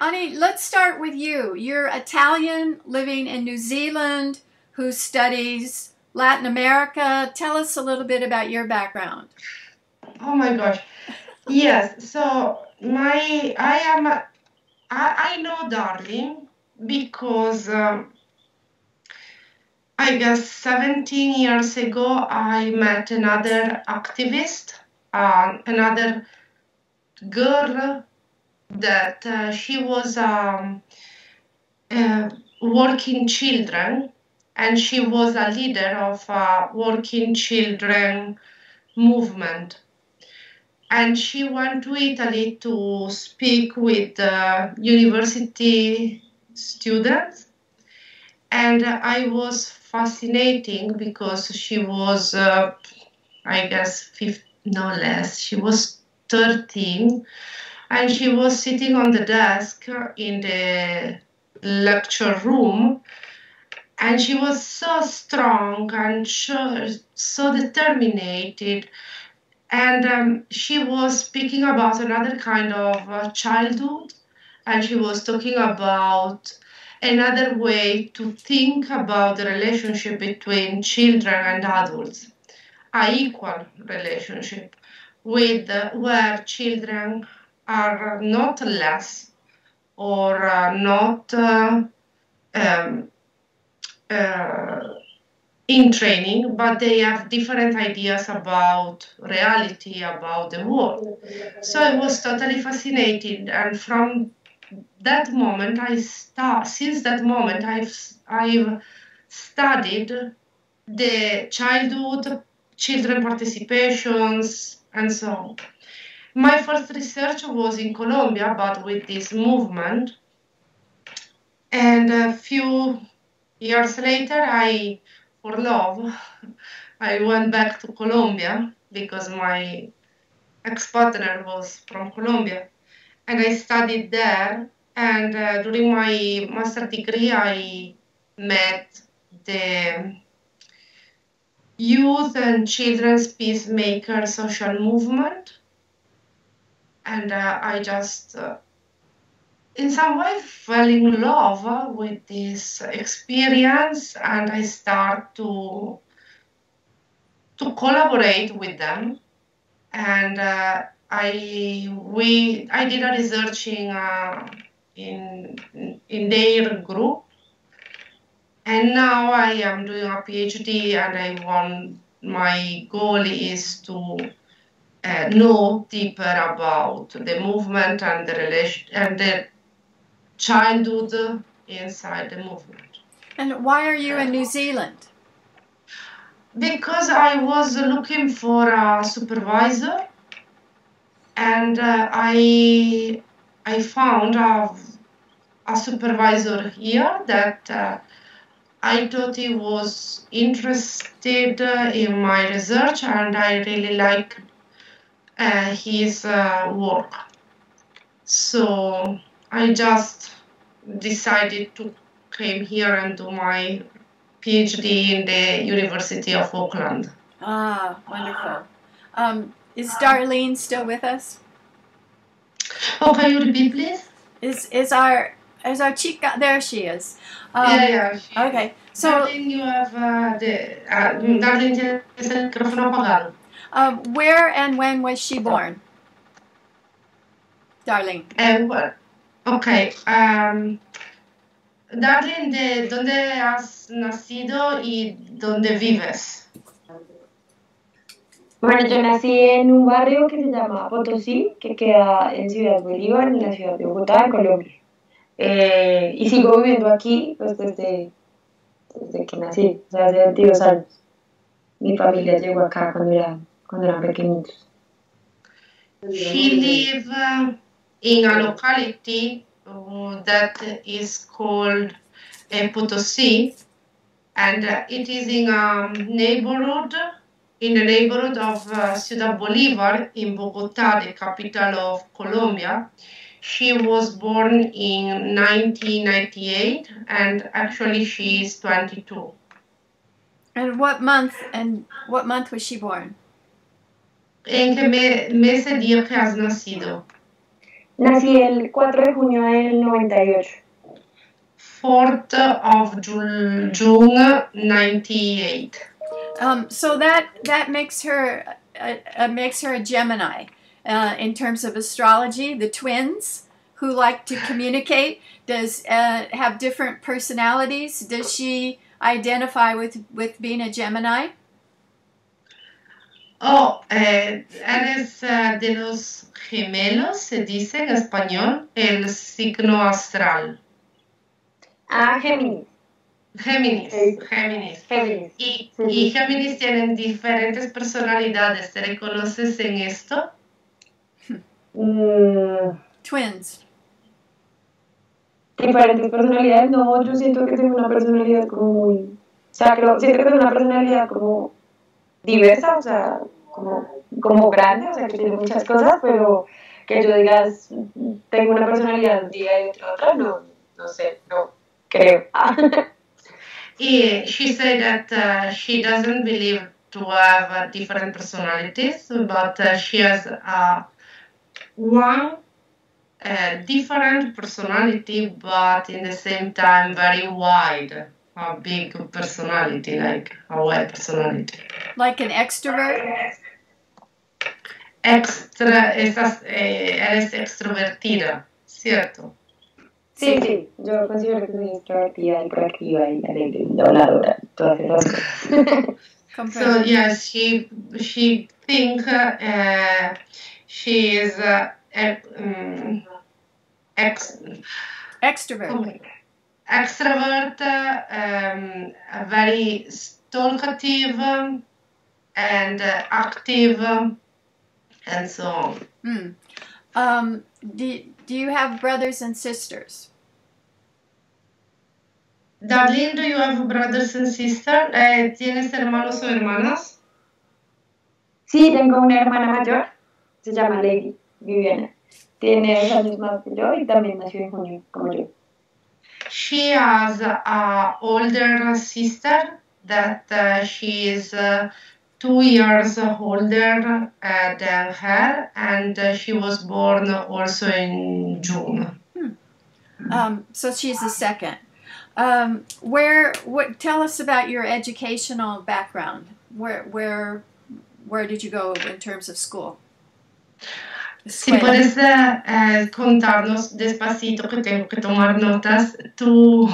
Ani, let's start with you. You're Italian living in New Zealand who studies Latin America. Tell us a little bit about your background. Oh my gosh. Yes. So I know Darling because I guess 17 years ago I met another activist, another girl that she was working children, and she was a leader of a working children movement. And she went to Italy to speak with university students. And I was fascinating because she was, I guess, 15, no less, she was 13. And she was sitting on the desk in the lecture room. And she was so strong and so determined. And she was speaking about another kind of childhood, and she was talking about another way to think about the relationship between children and adults, an equal relationship with where children are not less or not um, uh, in training, but they have different ideas about reality, about the world. So it was totally fascinating, and from that moment, since that moment, I've studied the childhood, children participations, and so on. My first research was in Colombia, but with this movement, and a few years later, for love, I went back to Colombia because my ex-partner was from Colombia, and I studied there. And during my master degree, I met the youth and children's peacemaker social movement, and I just, in some way, fell in love with this experience, and I start to collaborate with them. And I did a research in their group, and now I am doing a PhD, and my goal is to know deeper about the movement and the relation and the childhood inside the movement. And why are you in New Zealand? Because I was looking for a supervisor, and I found a supervisor here that I thought he was interested in my research, and I really like his work. So I just decided to come here and do my PhD in the University of Auckland. Ah, wonderful. Is Darlene still with us? Oh, can you repeat, please? Is our chica? There she is. Yeah. Okay. So, Darlene, you have Darlene tienes el micrófono apagado. where and when was she born? Darlene. Okay. Darlene, ¿de dónde has nacido y dónde vives? Bueno, yo nací en un barrio que se llama Potosí, que queda en Ciudad Bolívar, en la ciudad de Bogotá, en Colombia. Y sigo viviendo aquí pues desde que nací, o sea, hace 22 años. Mi familia llegó acá cuando eran pequeñitos. She lives in a locality that is called Potosí, and it is in the neighborhood of Ciudad Bolívar in Bogotá, the capital of Colombia. She was born in 1998, and actually she is 22. And what month was she born? ¿En qué mes de día que has nacido? Nací el 4 de junio del 98. 4th of June 98. So that makes her a Gemini in terms of astrology. The twins who like to communicate have different personalities. Does she identify with being a Gemini? Oh, eres de los gemelos, se dice en español, el signo astral. Ah, Géminis. Géminis. Géminis. Y Géminis tienen diferentes personalidades. ¿Te reconoces en esto? Twins. Diferentes personalidades. No, yo siento que tengo una personalidad como muy... O sea, siento que tengo una personalidad como diversa, o sea, como grande, o sea, que tiene muchas cosas, pero que yo digas, tengo una personalidad un día y otra, no sé, no creo. She said that she doesn't believe to have different personalities, but she has one different personality, but in the same time very wide, a big personality, like a wide personality. Like an extrovert? Eres extrovertida, ¿cierto? Sí, yo considero que soy extrovertida, hiperactiva y alegre, habladora, todas esas cosas. So yes, she think she is extrovert. Extrovert, very talkative and active, and so on. Do you have brothers and sisters? Darlene, do you have brothers and sisters? ¿Tienes hermanos o hermanas? Sí, tengo una hermana mayor, se llama Lady Viviana. Tiene 2 años más que yo y también nació en junio, como yo. She has an older sister that she is 2 years older than her, and she was born also in June. So she's the second. Tell us about your educational background. Where did you go in terms of school? Si puedes contarnos despacito, que tengo que tomar notas, tu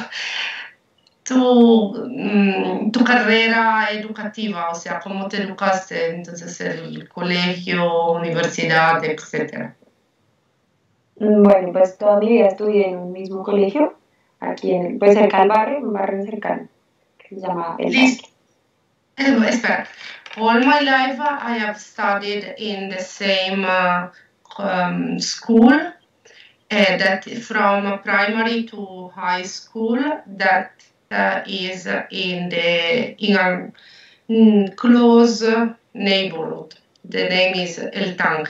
carrera educativa, o sea, cómo te educaste, entonces el colegio, universidad, etc. Bueno, pues toda mi vida estudié en un mismo colegio, aquí pues cerca del barrio, un barrio cercano, que se llama El Parque. Espera. All my life I have studied in the same school, that from primary to high school, that is in a close neighborhood. The name is El Tanque.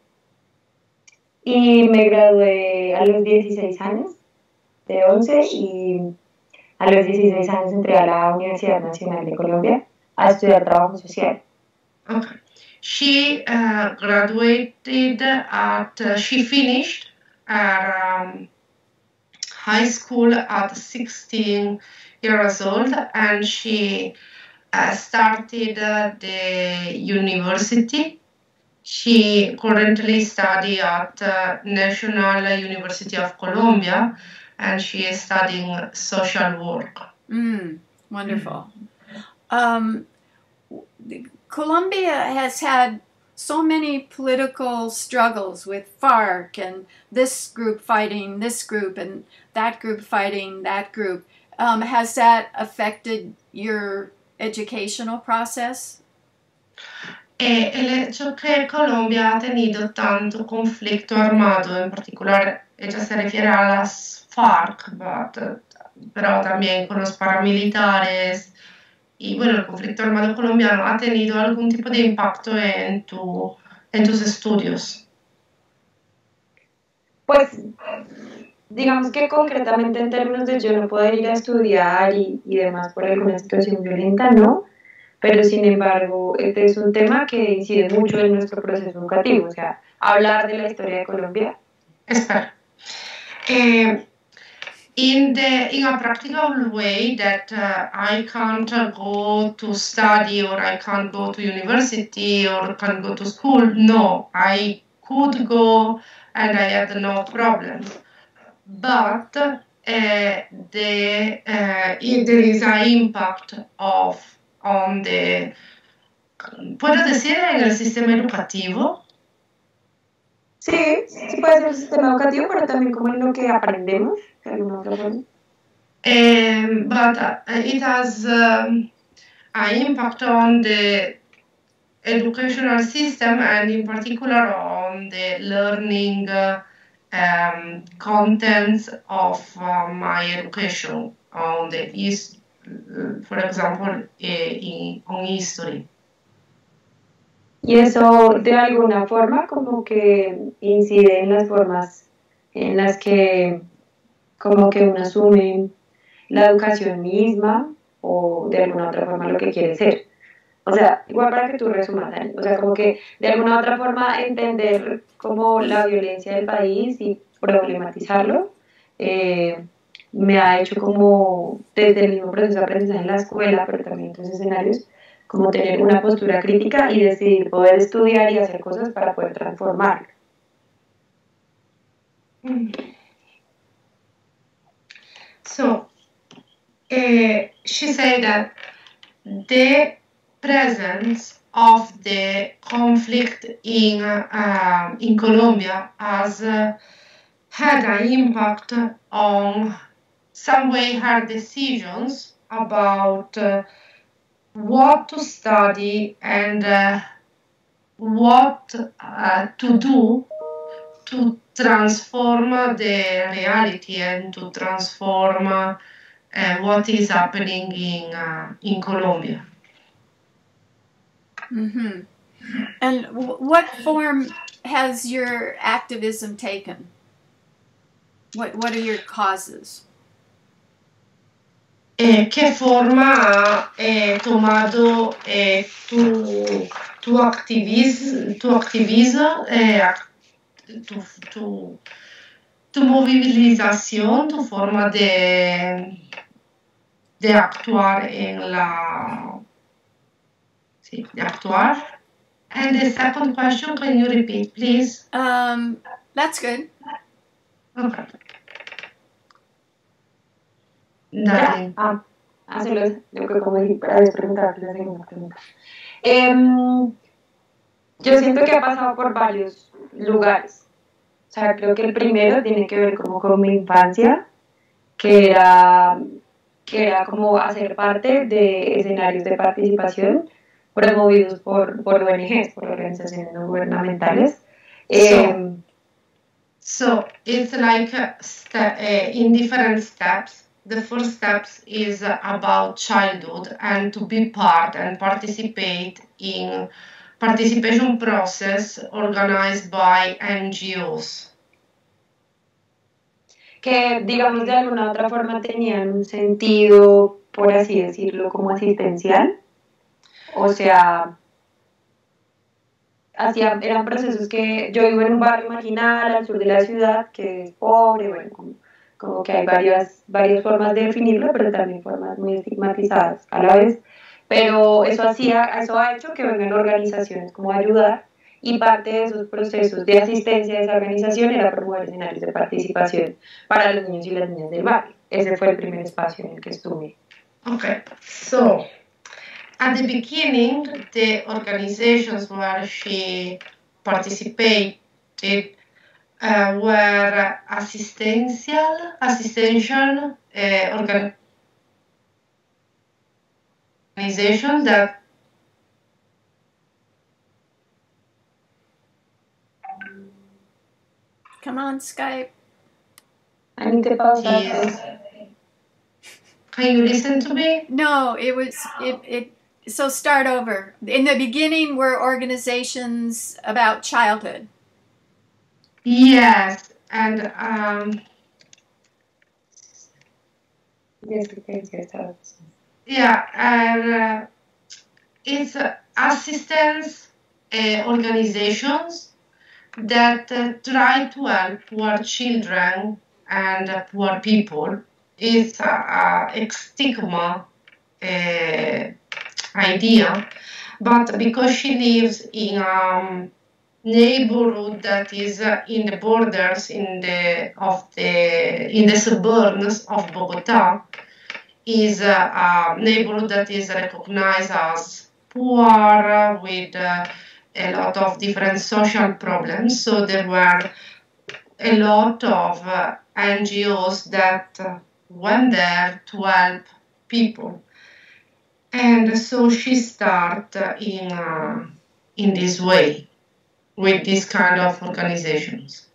Y me gradué a los 16 años, de 11, y a los 16 años entré a la Universidad Nacional de Colombia a estudiar trabajo social. Okay. She graduated she finished her high school at 16 years old, and she started the university. She currently studies at National University of Colombia, and she is studying social work. Wonderful. Colombia has had so many political struggles with FARC and this group fighting this group and that group fighting that group. Has that affected your educational process? El hecho que Colombia ha tenido tanto conflicto armado, en particular ella se refiere a las FARC, pero también con los paramilitares. Y bueno, el conflicto armado colombiano ha tenido algún tipo de impacto en tus estudios. Pues, digamos que concretamente en términos de yo no poder ir a estudiar y demás por alguna situación violenta, no. Pero sin embargo, este es un tema que incide mucho en nuestro proceso educativo. O sea, hablar de la historia de Colombia espera. In a practical way that I can't go to study or I can't go to university or can't go to school. No, I could go and I had no problems. But there is an impact on the, puedo decir, en el sistema educativo. Sí, sí puede ser el sistema educativo, pero también como en lo que aprendemos, de alguna otra forma. But it has an impact on the educational system and in particular on the learning contents of my education on for example, on history. Y eso de alguna forma como que incide en las formas en las que como que uno asume la educación misma o de alguna otra forma lo que quiere ser. O sea, igual para que tú resumas, Dani, o sea, como que de alguna otra forma entender como la violencia del país y problematizarlo, me ha hecho como desde el mismo proceso de aprendizaje en la escuela, pero también en otros escenarios, como tener una postura crítica y decidir poder estudiar y hacer cosas para poder transformarlo. So, she said that the presence of the conflict in Colombia has had an impact on some way her decisions about what to study and what to do to transform the reality and to transform what is happening in Colombia. Mm-hmm. And what form has your activism taken? What are your causes? ¿Qué forma ha tomado tu activismo, tu movilización, tu forma de actuar en la... Sí, de actuar. And the second question, can you repeat, please? That's good. Okay. Dale. Hacerlo, yo creo como dije, para preguntar la segunda pregunta. Yo siento que ha pasado por varios lugares. O sea, creo que el primero tiene que ver como con mi infancia, que era como hacer parte de escenarios de participación promovidos por ONGs, por organizaciones no gubernamentales. So it's like in different steps. The first steps is about childhood and to be part and participate in participation process organized by NGOs. Que, digamos, de alguna otra forma tenían un sentido, por así decirlo, como asistencial. O sea, eran procesos que yo vivo en un barrio marginal al sur de la ciudad, que es pobre, bueno, como que hay varias formas de definirlo, pero también formas muy estigmatizadas a la vez. Pero eso ha hecho que vengan organizaciones como ayudar, y parte de esos procesos de asistencia de esa organización era promover escenarios de participación para los niños y las niñas del barrio. Ese fue el primer espacio en el que estuve. Okay, so at the beginning, the organizations where she participated were assistential organizations that Come on, Skype. I need to pause that. Can you listen to me? No, it so start over. In the beginning were organizations about childhood. Yes, and yeah, and it's assistance organizations that try to help poor children and poor people. It's a stigma idea, but because she lives in a neighborhood that is in the borders in the suburbs of Bogota, is a neighborhood that is recognized as poor with a lot of different social problems. So there were a lot of NGOs that went there to help people. And so she started in this way, with this kind of organizations.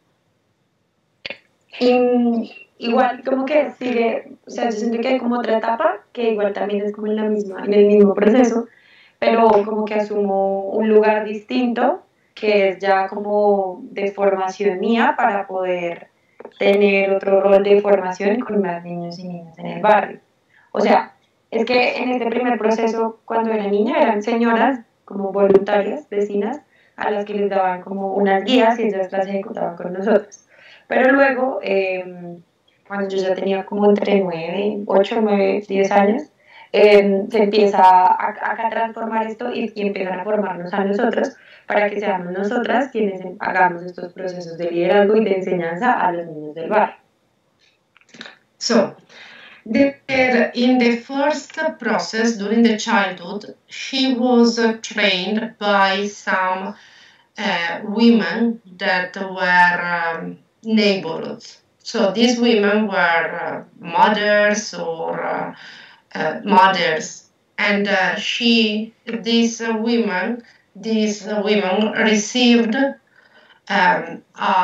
Igual como que sigue, o sea, yo siento que hay como otra etapa que igual también es como en la misma, en el mismo proceso, pero como que asumo un lugar distinto que es ya como de formación mía para poder tener otro rol de formación con más niños y niñas en el barrio. O sea, es que en este primer proceso, cuando era niña, eran señoras como voluntarias, vecinas, a las que les daban como unas guías y ellas las ejecutaban con nosotros. Pero luego, cuando yo ya tenía como entre 9, 8, 9, 10 años, se empieza a transformar esto y empiezan a formarnos a nosotros para que seamos nosotras quienes hagamos estos procesos de liderazgo y de enseñanza a los niños del barrio. So, in the first process during the childhood, she was trained by some women that were neighborhoods. So these women were mothers or mothers, and these women received a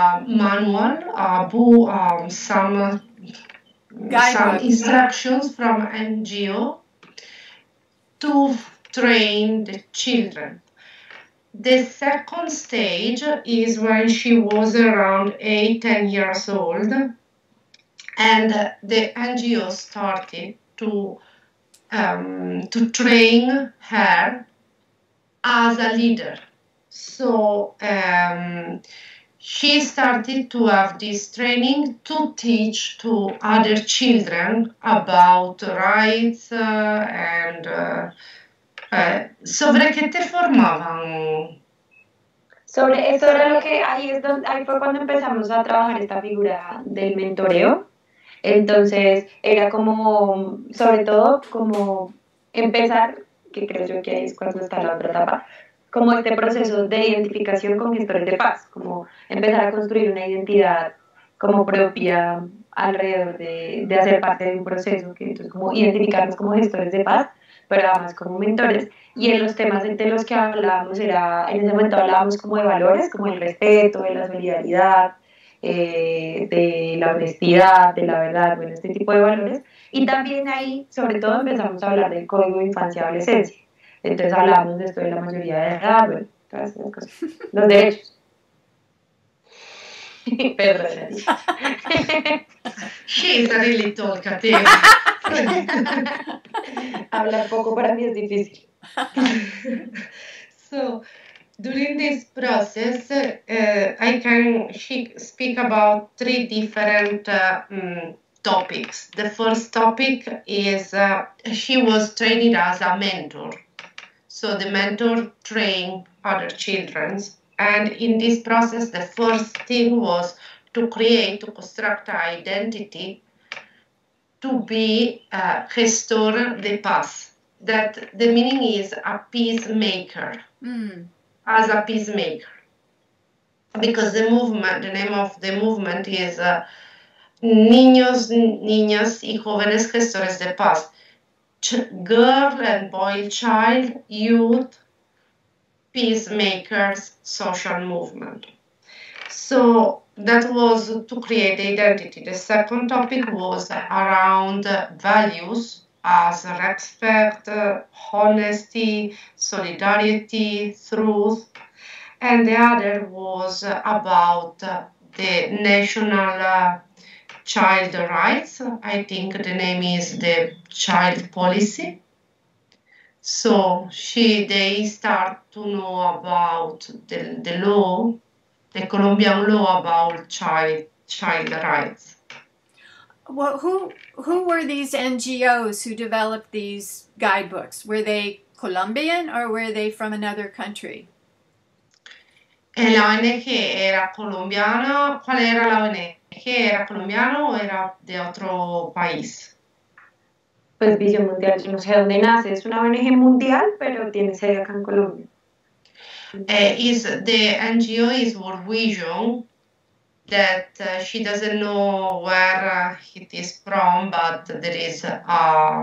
manual, some instructions from NGO to train the children. The second stage is when she was around 8-10 years old, and the NGO started to train her as a leader. So she started to have this training to teach to other children about rights and ¿sobre qué te formaban? Sobre eso era lo que ahí fue cuando empezamos a trabajar esta figura del mentoreo. Entonces era como, sobre todo, como empezar, que creo yo que ahí es cuando está la otra etapa, como este proceso de identificación con gestores de paz, como empezar a construir una identidad como propia alrededor de hacer parte de un proceso, que entonces como identificarnos como gestores de paz, pero además como mentores. Y en los temas de los que hablábamos, en ese momento hablábamos como de valores, como el respeto, de la solidaridad, de la honestidad, de la verdad, bueno, este tipo de valores. Y también ahí, sobre todo, empezamos a hablar del Código de Infancia y Adolescencia. Entonces hablamos de esto de la mayoría de edad, bueno, todas esas cosas. Los derechos. Perdón. She's a really talkative. Hablar poco para mí es difícil. So, during this process, I can speak about 3 different topics. The first topic is she was trained as a mentor. So the mentor trained other children. And in this process, the first thing was to construct an identity to be a gestor de paz. That the meaning is a peacemaker. As a peacemaker. Because the name of the movement is Niños, Niñas y Jóvenes Gestores de Paz. Girl and boy, child, youth, peacemakers, social movement. So that was to create identity. The second topic was around values as respect, honesty, solidarity, truth. And the other was about the national child rights. I think the name is the child policy. So they start to know about the law the Colombian law about child rights. Well, who were these NGOs who developed these guidebooks? Were they Colombian or were they from another country? La ONG era colombiana. ¿Cuál era la ONG? ¿Era colombiano o era de otro país? Pues Visión Mundial, yo no sé dónde nace, es una ONG mundial, pero tiene sede acá en Colombia. The NGO is World Vision, that she doesn't know where it is from, but there is a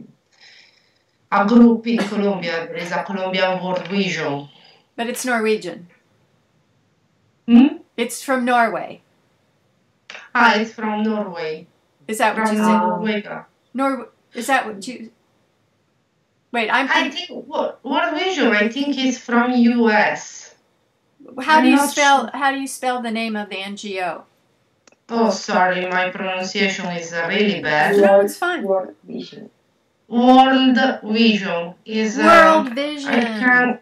group in Colombia. There is a Colombian World Vision. But it's Norwegian. Hmm? It's from Norway. It's from Norway. Is that what From you said? Norway. Is that what you... Wait, I think World Vision, I think, is from US. How do I'm you not spell the name of the NGO? Oh, sorry, my pronunciation is really bad. No, it's fine. World Vision. World Vision is World I Vision. can't.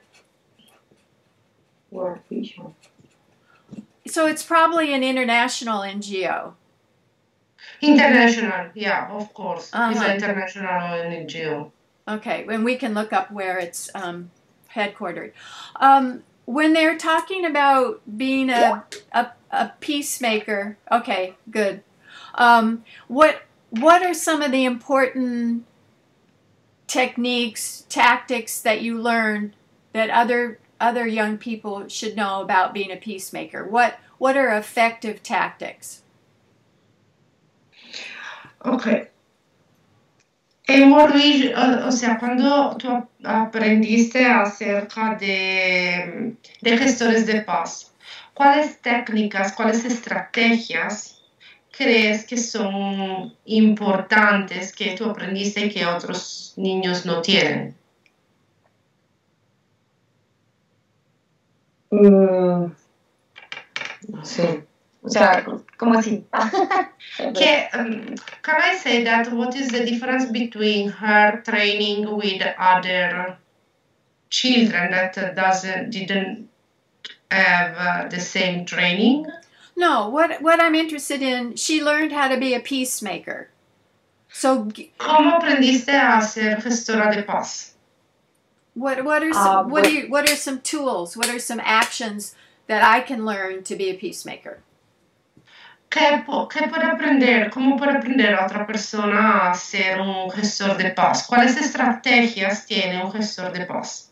World Vision. So it's probably an international NGO. International, yeah, of course. It's Uh-huh. an international NGO. Okay, and we can look up where it's headquartered. When they're talking about being a peacemaker, okay, good. What are some of the important techniques, tactics that you learned that other young people should know about being a peacemaker? What are effective tactics? Ok. En World Vision, o sea, cuando tú aprendiste acerca de gestores de paz, ¿cuáles técnicas, cuáles estrategias crees que son importantes que tú aprendiste y que otros niños no tienen? No sé. O sea, ¿cómo así? Can I say that what is the difference between her training with other children that didn't have the same training? No, what I'm interested in, she learned how to be a peacemaker. So ¿Cómo aprendiste a ser gestora de paz? what are some tools? What are some actions that I can learn to be a peacemaker? ¿Qué puede aprender? ¿Cómo puede aprender a otra persona a ser un gestor de paz? ¿Cuáles estrategias tiene un gestor de paz?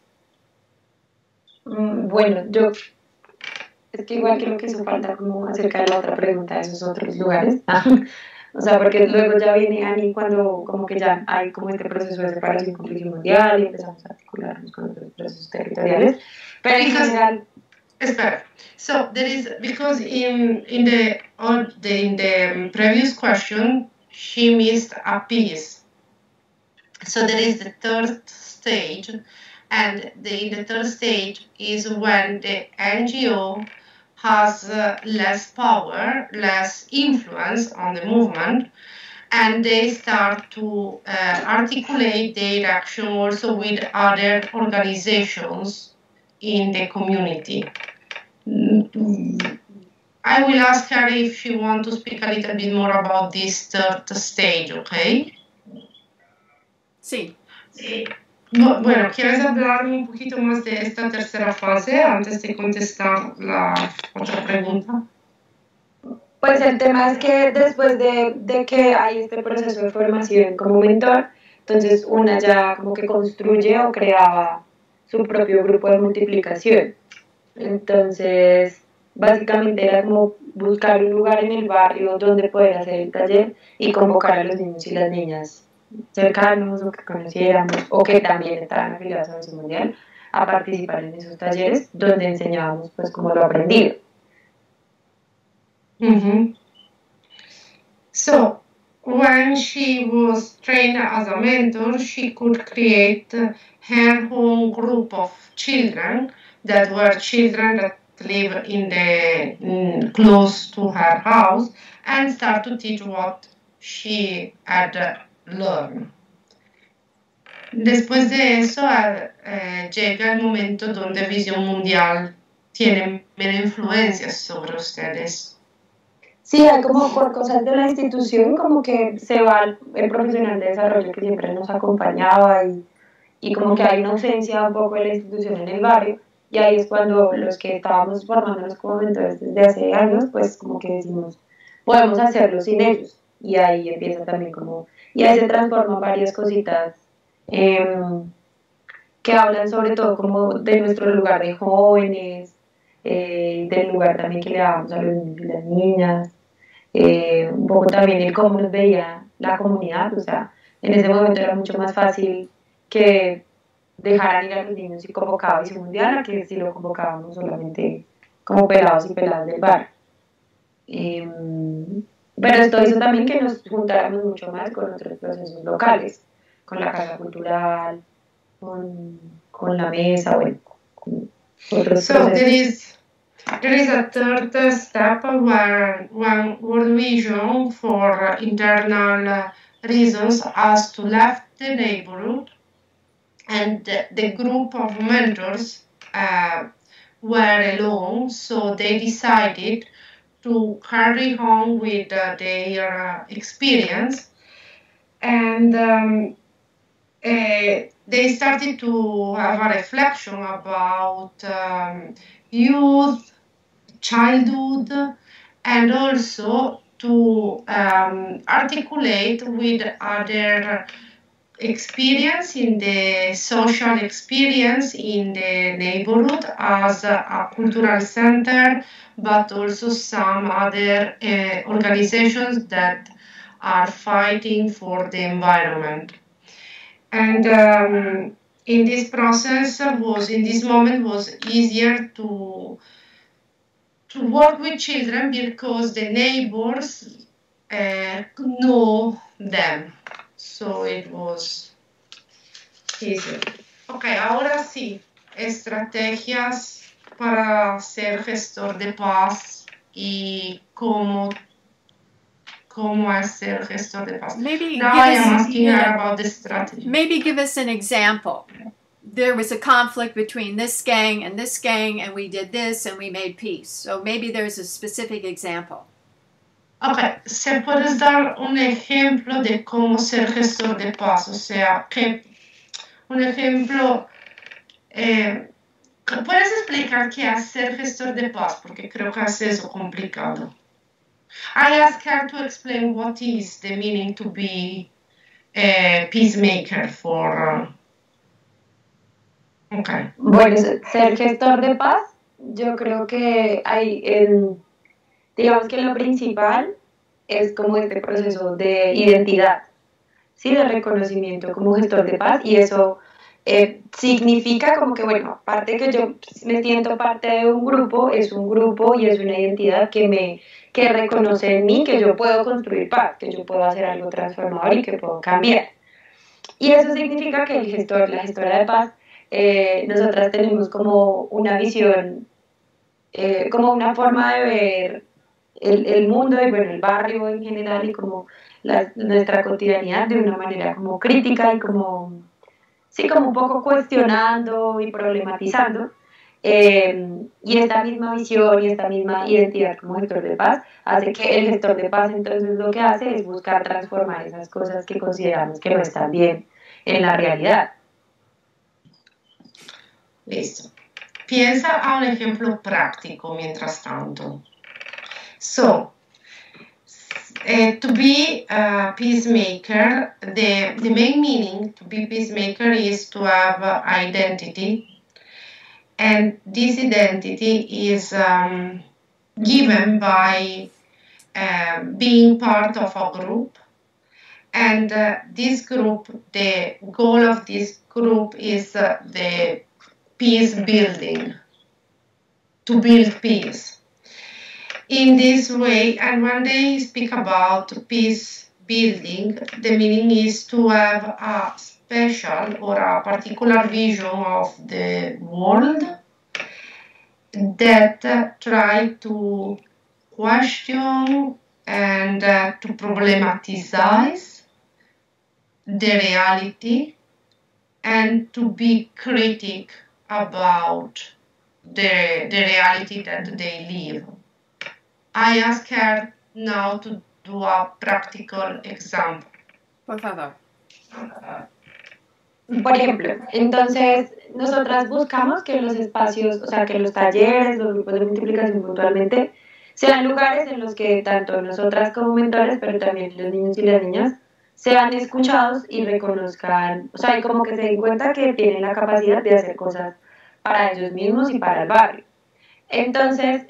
Bueno, yo es que igual creo que eso falta como acerca de la otra pregunta de esos otros lugares. O sea, porque luego ya viene Ani cuando como que ya hay como este proceso de separación con Visión Mundial y empezamos a articularnos con otros procesos territoriales. Pero en general... Espera. So there is, because in the previous question she missed a piece. So there is the third stage, and in the third stage is when the NGO has less power, less influence on the movement, and they start to articulate their action also with other organizations in the community. I will ask her if she wants to speak a little bit more about this third stage, okay? Sí. Bueno, ¿quieres hablarme un poquito más de esta tercera fase antes de contestar la otra pregunta? Pues el tema es que después de que hay este proceso de formación como mentor, entonces una ya como que construye o creaba su propio grupo de multiplicación. Entonces, básicamente era como buscar un lugar en el barrio donde poder hacer el taller y convocar a los niños y las niñas cercanos o que conociéramos o que también estaban afiliados a Visión Mundial a participar en esos talleres donde enseñábamos pues como lo aprendido. Mm-hmm. So, when she was trained as a mentor, she could create her own group of children that were children that live close to her house and start to teach what she had learned. Después de eso llega el momento donde Visión Mundial tiene influencias sobre ustedes. Sí, hay como por cosas de la institución, como que se va el profesional de desarrollo que siempre nos acompañaba y como que hay una ausencia un poco de la institución en el barrio. Y ahí es cuando los que estábamos formándonos como mentores desde hace años, pues como que decimos, podemos hacerlo sin ellos. Y ahí empieza también como, y ahí se transforman varias cositas que hablan sobre todo como de nuestro lugar de jóvenes, del lugar también que le damos a los niños y las niñas, un poco también el cómo nos veía la comunidad, o sea, en ese momento era mucho más fácil que dejaran ir a los niños y convocaba y se mundial a que si lo convocábamos solamente como pelados y peladas del bar. Pero esto hizo también que nos juntáramos mucho más con otros procesos locales, con la Casa Cultural, con la mesa, bueno, con otros So procesos. there is a third step where one World Vision for internal reasons has to left the neighborhood, and the group of mentors were alone, so they decided to carry on with their experience, and they started to have a reflection about youth, childhood, and also to articulate with other experience in the social experience in the neighborhood as a cultural center, but also some other organizations that are fighting for the environment. And in this process in this moment was easier to work with children because the neighbors know them. So it was easier. Ok, ahora sí, estrategias para ser gestor de paz y cómo hacer gestor de paz. Maybe Now give I am us- asking her about the strategy. Maybe give us an example. There was a conflict between this gang, and we did this, and we made peace. So maybe there's a specific example. Ok, ¿se puedes dar un ejemplo de cómo ser gestor de paz? O sea, que un ejemplo, ¿puedes explicar qué es ser gestor de paz? Porque creo que es eso complicado. I asked her to explain what is the meaning to be a peacemaker for... Okay. Bueno, ser gestor de paz, yo creo que hay, digamos que lo principal es como este proceso de identidad, ¿sí? De reconocimiento como gestor de paz y eso significa como que, bueno, aparte que yo me siento parte de un grupo y es una identidad que reconoce en mí que yo puedo construir paz, que yo puedo hacer algo transformador y que puedo cambiar. Y eso significa que la gestora de paz, nosotras tenemos como una visión, como una forma de ver el mundo y bueno, el barrio en general y como nuestra cotidianidad de una manera como crítica y como, sí, como un poco cuestionando y problematizando. Y esta misma visión y esta misma identidad como gestor de paz hace que el gestor de paz entonces lo que hace es buscar transformar esas cosas que consideramos que no están bien en la realidad. Listo. Piensa a un ejemplo práctico mientras tanto. So, to be a peacemaker, the main meaning to be peacemaker is to have identity. And this identity is given by being part of a group. And this group, the goal of this group is the peace building, to build peace. In this way, and when they speak about peace building, the meaning is to have a special or a particular vision of the world that try to question and to problematize the reality and to be critic about the reality that they live. I ask her now to do a practical example. Por favor. Por ejemplo, entonces nosotras buscamos que los espacios, o sea, que los talleres, los grupos de multiplicación puntualmente, sean lugares en los que tanto nosotras como mentores, pero también los niños y las niñas, sean escuchados y reconozcan, o sea, y como que se den cuenta que tienen la capacidad de hacer cosas para ellos mismos y para el barrio. Entonces,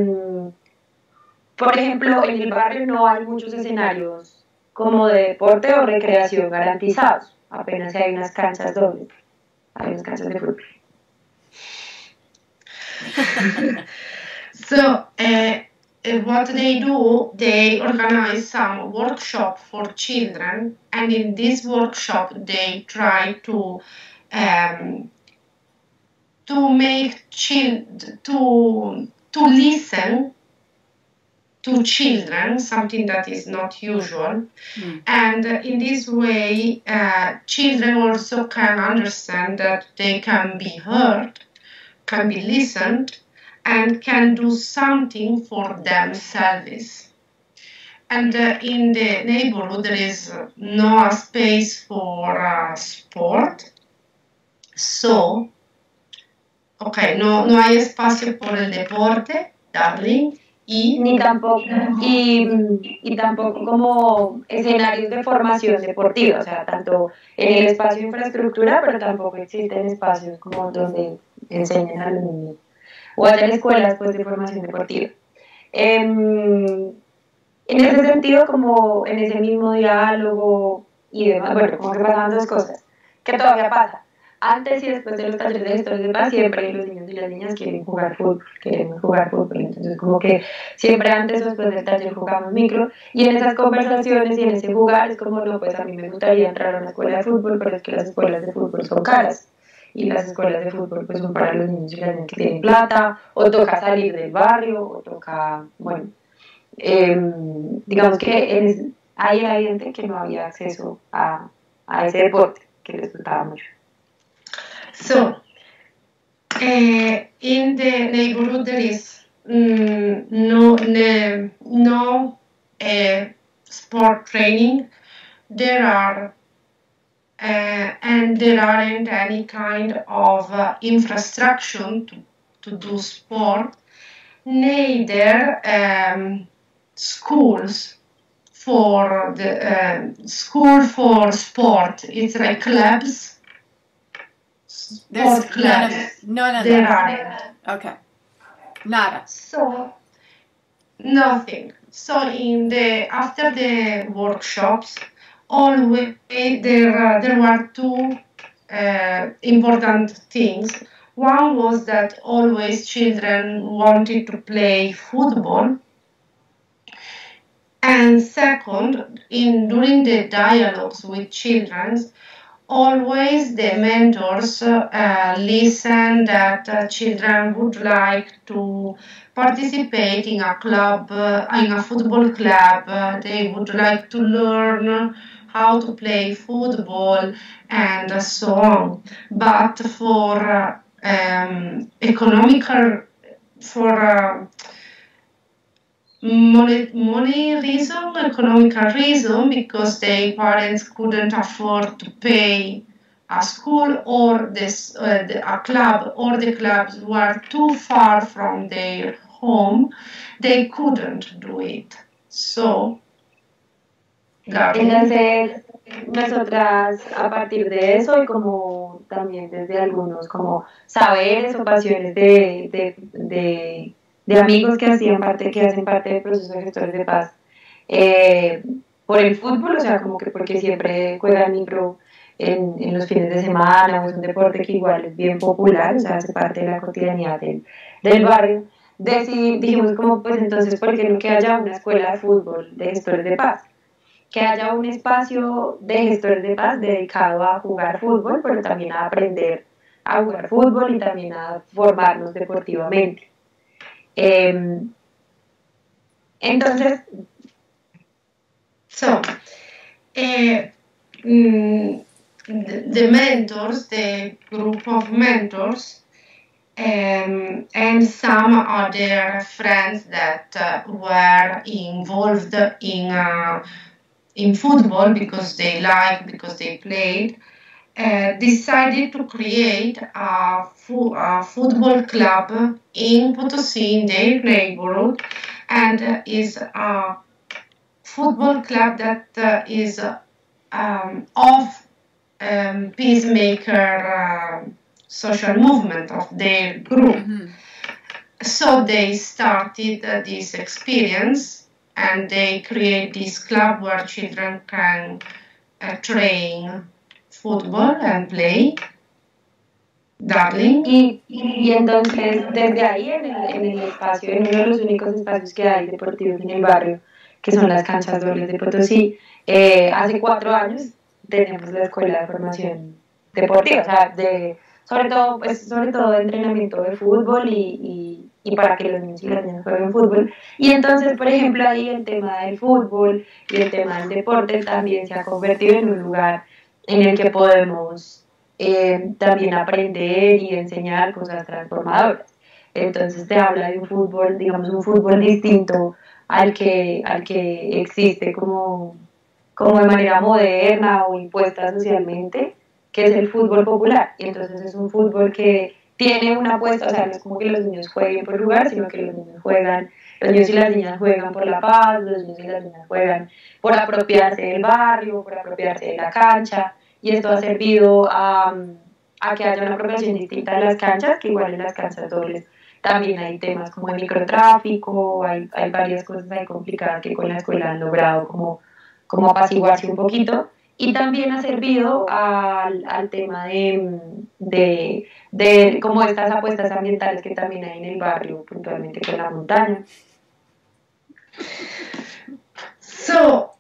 por ejemplo, en el barrio no hay muchos escenarios como de deporte o recreación garantizados. Apenas hay unas canchas dobles, hay unas canchas de fútbol. So, what they do, they organize some workshop for children, and in this workshop they try to make to listen to children, something that is not usual. And in this way, children also can understand that they can be heard, can be listened, and can do something for themselves. And in the neighborhood, there is no space for sport. So, okay, no hay espacio por el deporte, darling. Ni tampoco, y tampoco como escenarios de formación deportiva, o sea, tanto en el espacio de infraestructura, pero tampoco existen espacios como donde enseñan a los niños, o hayan escuelas pues, de formación deportiva. En ese sentido, como en ese mismo diálogo y demás, bueno, como que pasaban dos cosas, que todavía pasa. Antes y después de los talleres de gestores de paz, siempre los niños y las niñas quieren jugar fútbol, entonces como que siempre antes o después del taller jugamos micro, y en esas conversaciones y en ese jugar es como, no, pues a mí me gustaría entrar a una escuela de fútbol, pero es que las escuelas de fútbol son caras, y las escuelas de fútbol pues son para los niños y las niñas que tienen plata, o toca salir del barrio, o toca, bueno, digamos que ahí era evidente que no había acceso a ese deporte, que les gustaba mucho. So, in the neighborhood there is no sport training. There are and there aren't any kind of infrastructure to do sport. Neither schools for the school for sport. It's like clubs. There's clubs. None of There that. aren't. Okay. Nada. So nothing. So after the workshops, always there were two important things. One was that always children wanted to play football. And second, during the dialogues with children, always the mentors listen that children would like to participate in a club, in a football club. They would like to learn how to play football and so on. But for economical, for money reason, economical reason, because their parents couldn't afford to pay a school or a club, or the clubs were too far from their home, they couldn't do it. So, entonces nosotras a partir de eso y como también desde algunos como saberes o pasiones de amigos que hacen parte del proceso de gestores de paz por el fútbol, o sea, como que porque siempre juegan micro en los fines de semana, o es un deporte que igual es bien popular, o sea, hace parte de la cotidianidad del barrio. Dijimos como, pues entonces, ¿por qué no que haya una escuela de fútbol de gestores de paz? Que haya un espacio de gestores de paz dedicado a jugar fútbol, pero también a aprender a jugar fútbol y también a formarnos deportivamente. Entonces, so the mentors, the group of mentors, and some other friends that were involved in football because they played, decided to create a football club in Potosi, in their neighborhood, and is a football club that is of peacemaker social movement of their group. Mm-hmm. So they started this experience, and they create this club where children can train football and play. Darling. Y entonces, desde ahí, en el espacio, en uno de los únicos espacios que hay deportivos en el barrio, que son las canchas dobles de Potosí, hace 4 años tenemos la escuela de formación deportiva, o sea, sobre todo de entrenamiento de fútbol y para que los niños y las niñas jueguen fútbol. Y entonces, por ejemplo, ahí el tema del fútbol y el tema del deporte también se ha convertido en un lugar en el que podemos también aprender y enseñar cosas transformadoras. Entonces te habla de un fútbol, digamos, un fútbol distinto al que existe como de manera moderna o impuesta socialmente, que es el fútbol popular. Y entonces es un fútbol que tiene una apuesta, o sea, no es como que los niños jueguen por jugar, sino que los niños y las niñas juegan por la paz, los niños y las niñas juegan por apropiarse del barrio, por apropiarse de la cancha. Y esto ha servido a que haya una apropiación distinta de las canchas, que igual en las canchas dobles también hay temas como el microtráfico, hay varias cosas ahí complicadas que con la escuela han logrado como apaciguarse un poquito. Y también ha servido al tema de como estas apuestas ambientales que también hay en el barrio, puntualmente con la montaña. So,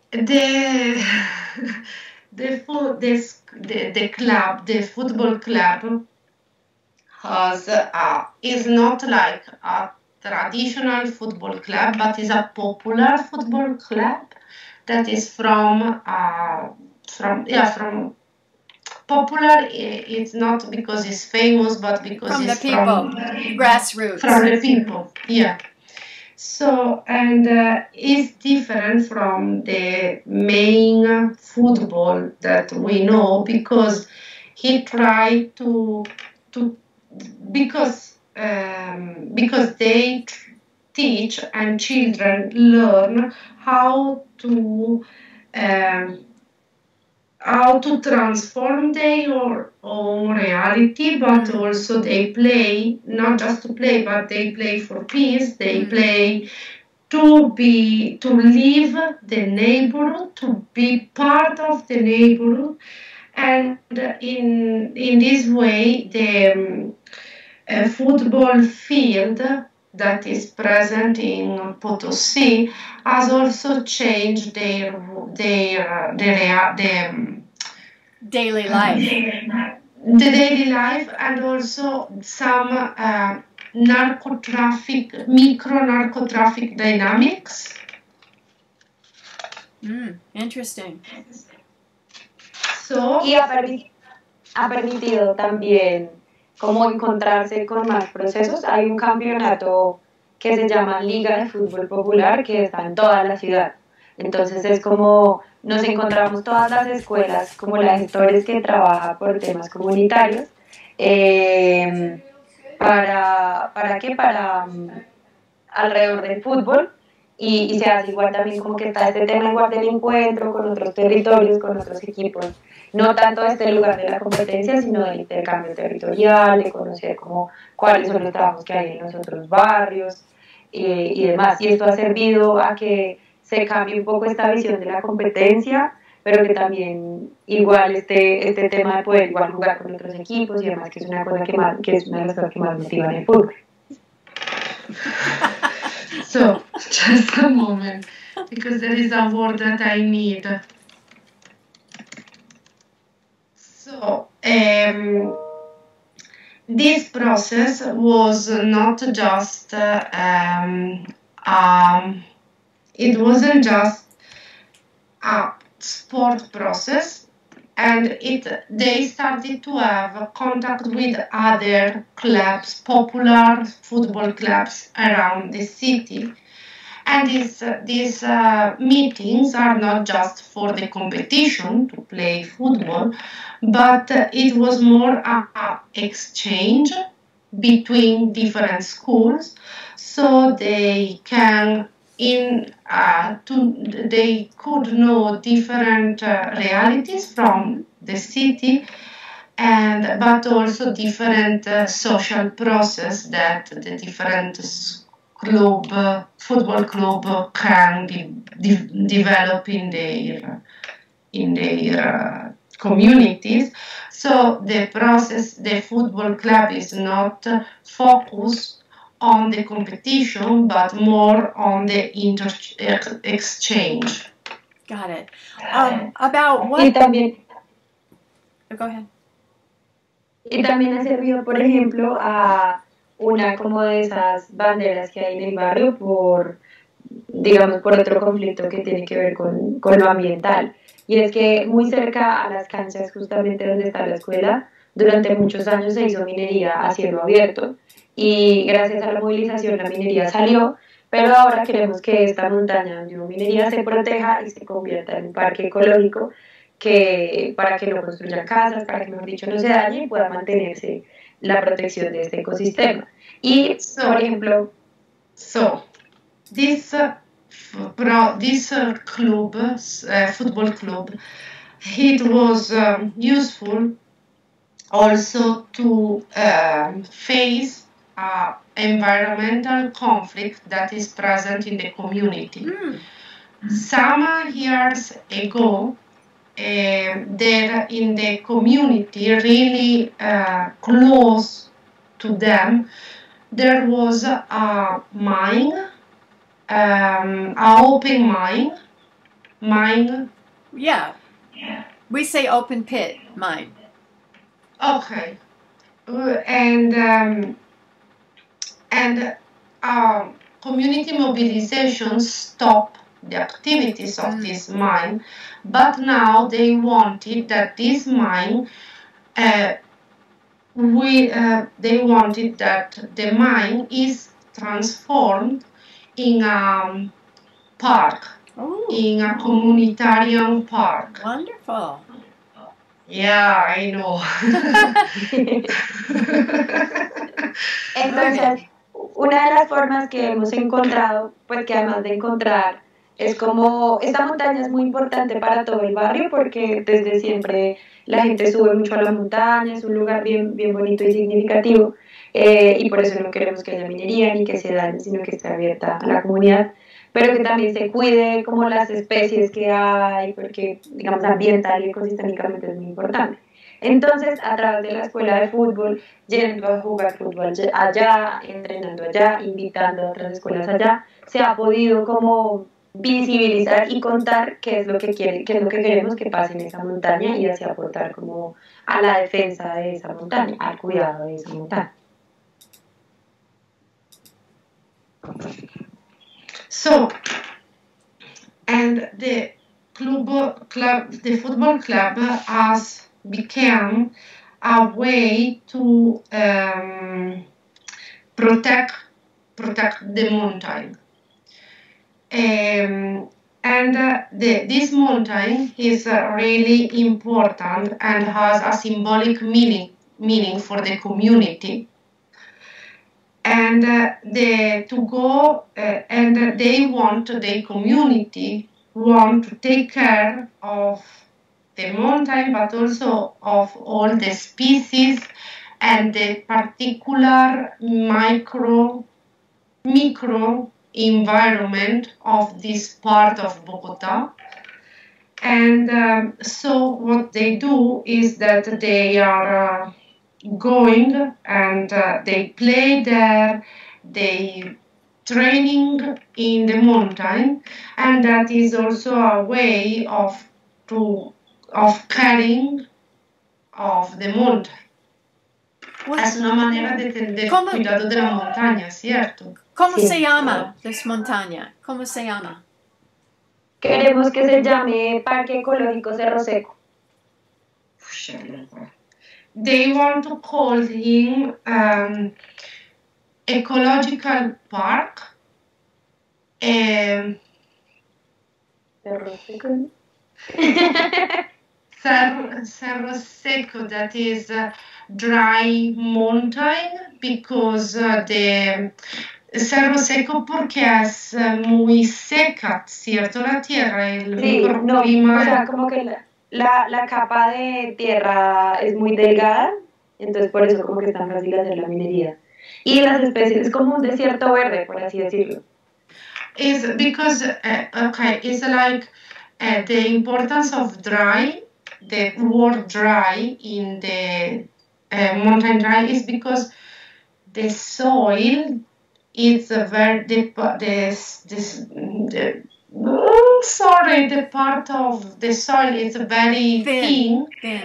the football club is not like a traditional football club, but is a popular football club that is from popular. It's not because it's famous, but because From it's the people, grassroots. From the people, yeah. So, and it's different from the main football that we know because he tried to because they teach and children learn how to transform their own reality, but also they play, not just to play, but they play for peace, they play to live the neighborhood, to be part of the neighborhood, and in this way the football field that is present in Potosi has also changed their daily life. The daily life, and also some micro narcotraffic dynamics. Interesting. So, y ha permitido también como encontrarse con más procesos. Hay un campeonato que se llama Liga de Fútbol Popular que está en toda la ciudad. Entonces es como nos encontramos todas las escuelas, como las gestores que trabajan por temas comunitarios, para alrededor del fútbol, y se hace igual también como que está este tema igual del encuentro con otros territorios, con otros equipos, no tanto desde el lugar de la competencia, sino del intercambio territorial, de conocer como cuáles son los trabajos que hay en los otros barrios y demás. Y esto ha servido a que se cambie un poco esta visión de la competencia, pero que también igual este tema de poder igual jugar con otros equipos y demás, que es una cosa que es una de las cosas que más motiva en el fútbol. So, just a moment, because there is a word that I need. So, this process was not just, it wasn't just a sport process, and they started to have contact with other clubs, popular football clubs around the city. And these meetings are not just for the competition to play football, but it was more a exchange between different schools, so they could know different realities from the city, but also different social process that the different football club can develop in their communities. So the football club is not focused on the competition, but more on the exchange. Got it. About what? Y también, Go ahead. y también ha servido, por ejemplo, a una como de esas banderas que hay en el barrio digamos, por otro conflicto que tiene que ver con lo ambiental. Y es que muy cerca a las canchas, justamente donde está la escuela, durante muchos años se hizo minería a cielo abierto. Y gracias a la movilización la minería salió, pero ahora queremos que esta montaña donde hubo minería se proteja y se convierta en un parque ecológico para que no construyan casas, para que, mejor dicho, no se dañe y pueda mantenerse la protección de este ecosistema. Y, por ejemplo, this football club, it was useful also to face environmental conflict that is present in the community. Some years ago, there in the community, really close to them, there was a mine, an open mine. Yeah. We say open pit mine. Okay. And community mobilization stopped the activities of this mine, but now they wanted that this mine, they wanted that the mine is transformed in a park, in a communitarian park. Wonderful. Yeah, I know. entonces, una de las formas que hemos encontrado, pues que además de encontrar, es como, esta montaña es muy importante para todo el barrio porque desde siempre la gente sube mucho a la montaña, es un lugar bien, bien bonito y significativo, y por eso no queremos que haya minería ni que se dañe, sino que esté abierta a la comunidad, pero que también se cuide como las especies que hay, porque digamos ambiental y ecosistémicamente es muy importante. Entonces, a través de la escuela de fútbol, yendo a jugar fútbol allá, entrenando allá, invitando a otras escuelas allá, se ha podido como visibilizar y contar qué es lo que queremos que pase en esa montaña y así aportar como a la defensa de esa montaña, al cuidado de esa montaña. So, and the football club has become a way to protect the mountain. This mountain is really important and has a symbolic meaning for the community. And the community want to take care of the mountain, but also of all the species and the particular micro environment of this part of Bogota. And so what they do is that they are going and they play there, they training in the mountain, and that is also a way of caring of the mountain. Es una manera de tener cuidado de la montaña, ¿cierto? ¿Cómo se llama this montaña? ¿Cómo se llama? Queremos que se llame Parque Ecológico Cerro Seco. they want to call him ecological park. Cerro Seco, that is dry mountain, because the Cerro Seco porque es muy seca, ¿cierto? La tierra, el Sí, no, microclima. o sea, como que la capa de tierra es muy delgada, entonces por eso como que es tan fácil hacer la minería. Y las especies, es como un desierto verde, por así decirlo. Is because, okay, it's like the importance of dry, the word dry in the mountain dry is because the soil is very, the part of the soil is very thin,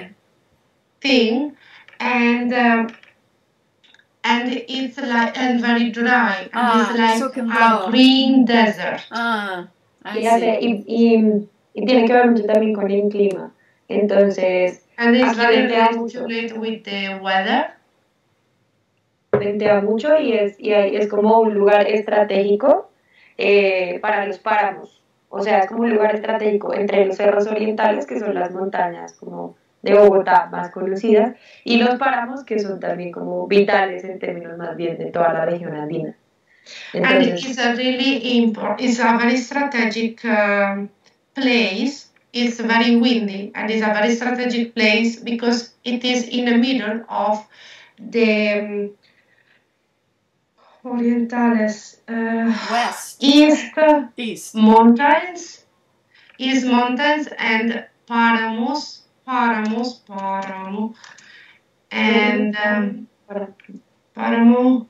and it's like and very dry, and it's like so can a blow. green desert. I Y, hace- see. y tiene que ver mucho también con el clima. Entonces, And it's aquí very ventea mucho. related with the weather. Ventea mucho y es como un lugar estratégico para los páramos. O sea, es como un lugar estratégico entre los cerros orientales, que son las montañas como de Bogotá más conocidas, y los páramos, que son también como vitales en términos más bien de toda la región andina. And Entonces, it's a really it's a very strategic place. It's very windy, and it's a very strategic place because it is in the middle of the Orientales, West. East mountains, and páramo, and páramo.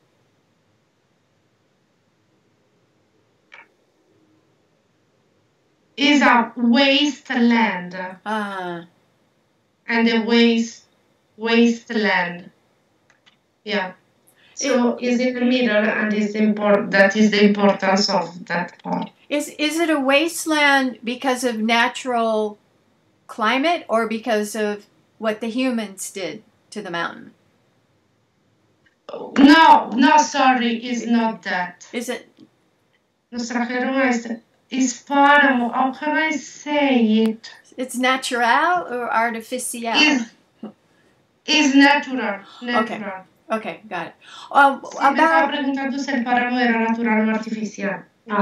Is a wasteland, and the wasteland, yeah. So is in the middle, and is important. That is the importance of that part. Is it a wasteland because of natural climate or because of what the humans did to the mountain? No, sorry, it's not that. Is it? Nos trajeron is páramo. How can I say it? It's natural or artificial? Is natural. Okay, got it. Sí, me estaba preguntando si el páramo era natural o artificial.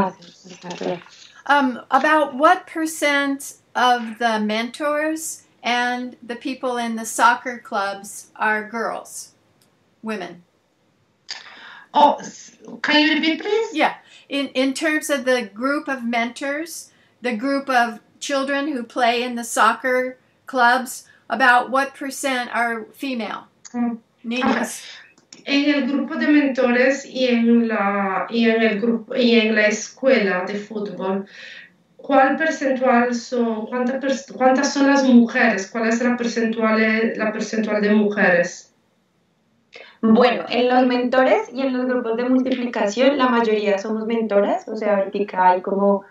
About what percent of the mentors and the people in the soccer clubs are girls, women? Oh, can you repeat, please? Yeah. In terms of the group of mentors, the group of children who play in the soccer clubs, about what percent are female? Niñas. En el grupo de mentores y en la escuela de fútbol, ¿cuál percentual son, cuántas son las mujeres? ¿Cuál es la percentual de mujeres? Bueno, en los mentores y en los grupos de multiplicación, la mayoría somos mentoras, o sea, ahorita hay como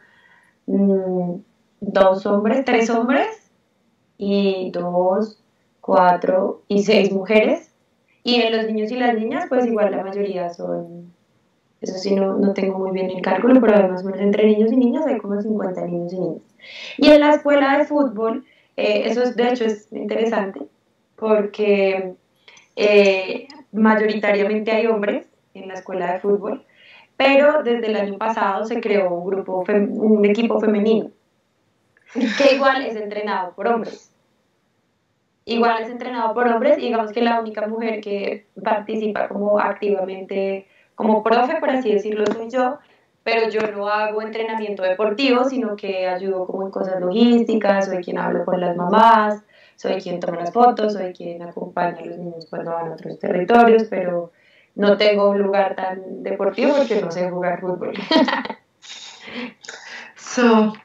3 hombres, y 2, 4 y 6 mujeres. Y en los niños y las niñas, pues igual la mayoría son, eso sí no tengo muy bien el cálculo, pero además entre niños y niñas hay como 50 niños y niñas. Y en la escuela de fútbol, de hecho es interesante, porque mayoritariamente hay hombres en la escuela de fútbol, pero desde el año pasado se creó un equipo femenino, que igual es entrenado por hombres. Y digamos que la única mujer que participa como activamente, como profe, por así decirlo, soy yo, pero yo no hago entrenamiento deportivo, sino que ayudo como en cosas logísticas, soy quien habla con las mamás, soy quien toma las fotos, soy quien acompaña a los niños cuando van a otros territorios, pero no tengo un lugar tan deportivo porque no sé jugar fútbol. So,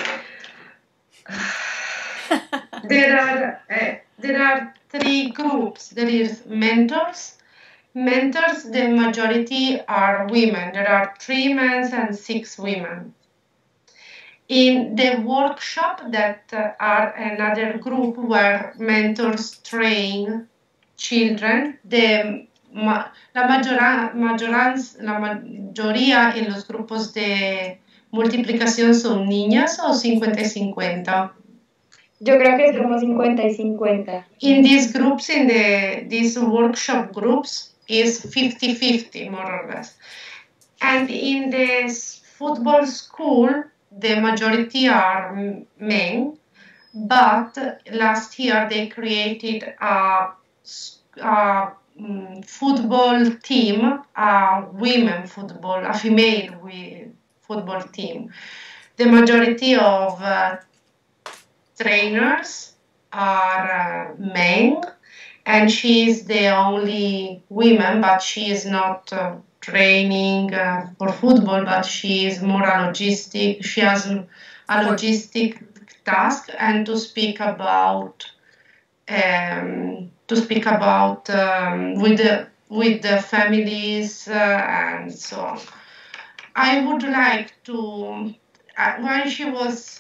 there are 3 groups. There is mentors. Mentors, the majority are women. There are 3 men and 6 women. In the workshop that are another group where mentors train children, la mayoría en los grupos de multiplicación son niñas o 50 y 50. Yo creo que es como 50 y 50. In these groups, in these workshop groups, is 50-50 more or less. And in this football school, the majority are men, but last year they created a football team, a women football, a female football team. The majority of trainers are men, and she is the only woman, but she is not training for football, but she is more a logistic. She has a logistic task and to speak about with the families and so on. I would like to when she was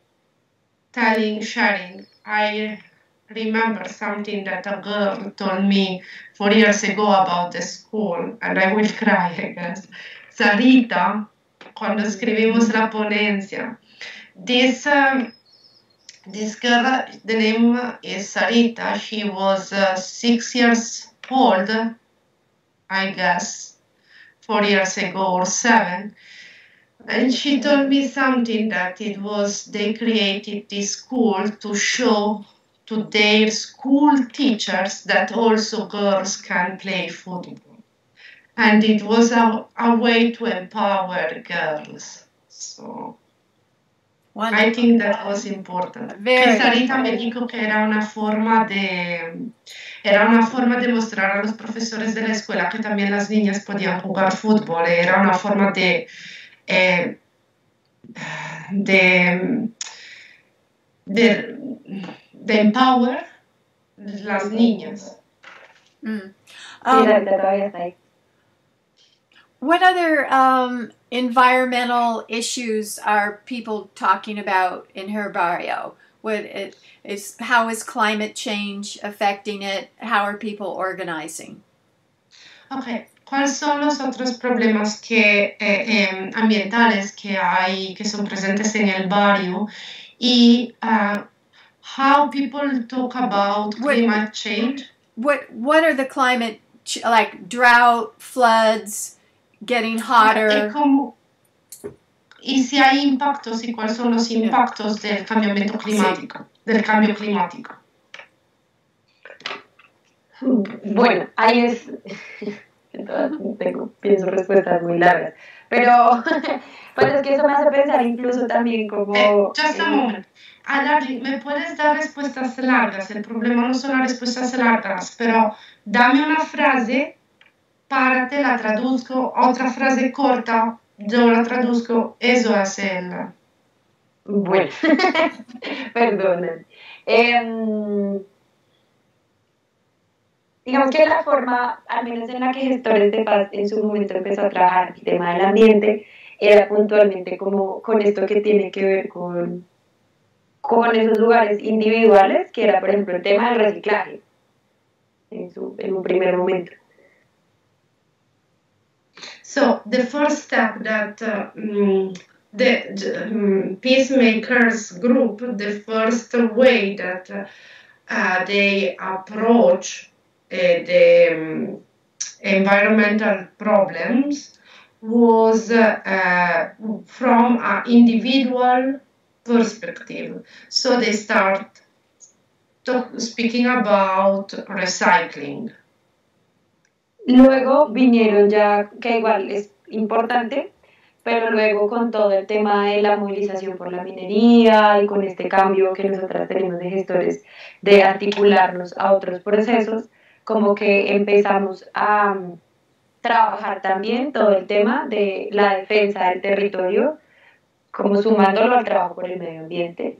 sharing, I remember something that a girl told me 4 years ago about the school, and I will cry, I guess. Sarita, cuando escribimos la ponencia, this girl, the name is Sarita. She was 6 years old, I guess, 4 years ago or 7. And she told me something that they created this school to show to their school teachers that also girls can play football. And it was a way to empower girls. So Wonderful. I think that was important. Very. Sarita me dijo que era una forma de mostrar a los profesores de la escuela que también las niñas podían jugar fútbol. Era una forma de empower las niñas. What other environmental issues are people talking about in her barrio? How is climate change affecting it? How are people organizing? Okay. ¿Cuáles son los otros problemas ambientales que son presentes en el barrio? Y how people talk about climate change? What are the climate, like drought, floods, getting hotter? Y si hay impactos y cuáles son los impactos del cambio climático. Bueno, ahí es... pienso respuestas muy largas, pero pues es que eso me hace pensar incluso también como... Just a moment. Alardi, ¿me puedes dar respuestas largas? El problema no son las respuestas largas, pero dame una frase, párate, la traduzco, otra frase corta, yo la traduzco, eso es el... Bueno, perdón. Digamos que la forma, al menos en la que Gestores de Paz en su momento empezó a trabajar el tema del ambiente, era puntualmente como con esto que tiene que ver con esos lugares individuales, que era, por ejemplo, el tema del reciclaje, en un primer momento. So, the first step that the Peacemakers group, the first way that they approach the environmental problems was from an individual perspective. So they start speaking about recycling. Luego vinieron ya, que igual es importante, pero luego con todo el tema de la movilización por la minería y con este cambio que nosotras tenemos de gestores de articularnos a otros procesos, como que empezamos a trabajar también todo el tema de la defensa del territorio, como sumándolo al trabajo por el medio ambiente.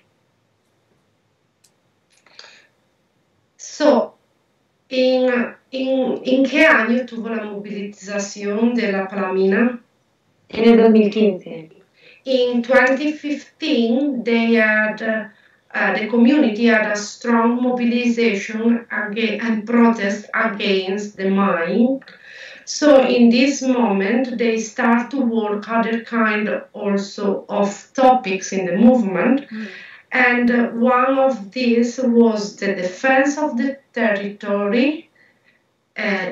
So, ¿en qué año tuvo la movilización de la Palamina? En el 2015. in 2015, they had the community had a strong mobilization and protest against the mine. So in this moment, they start to work other kind also of topics in the movement. And one of these was the defense of the territory, and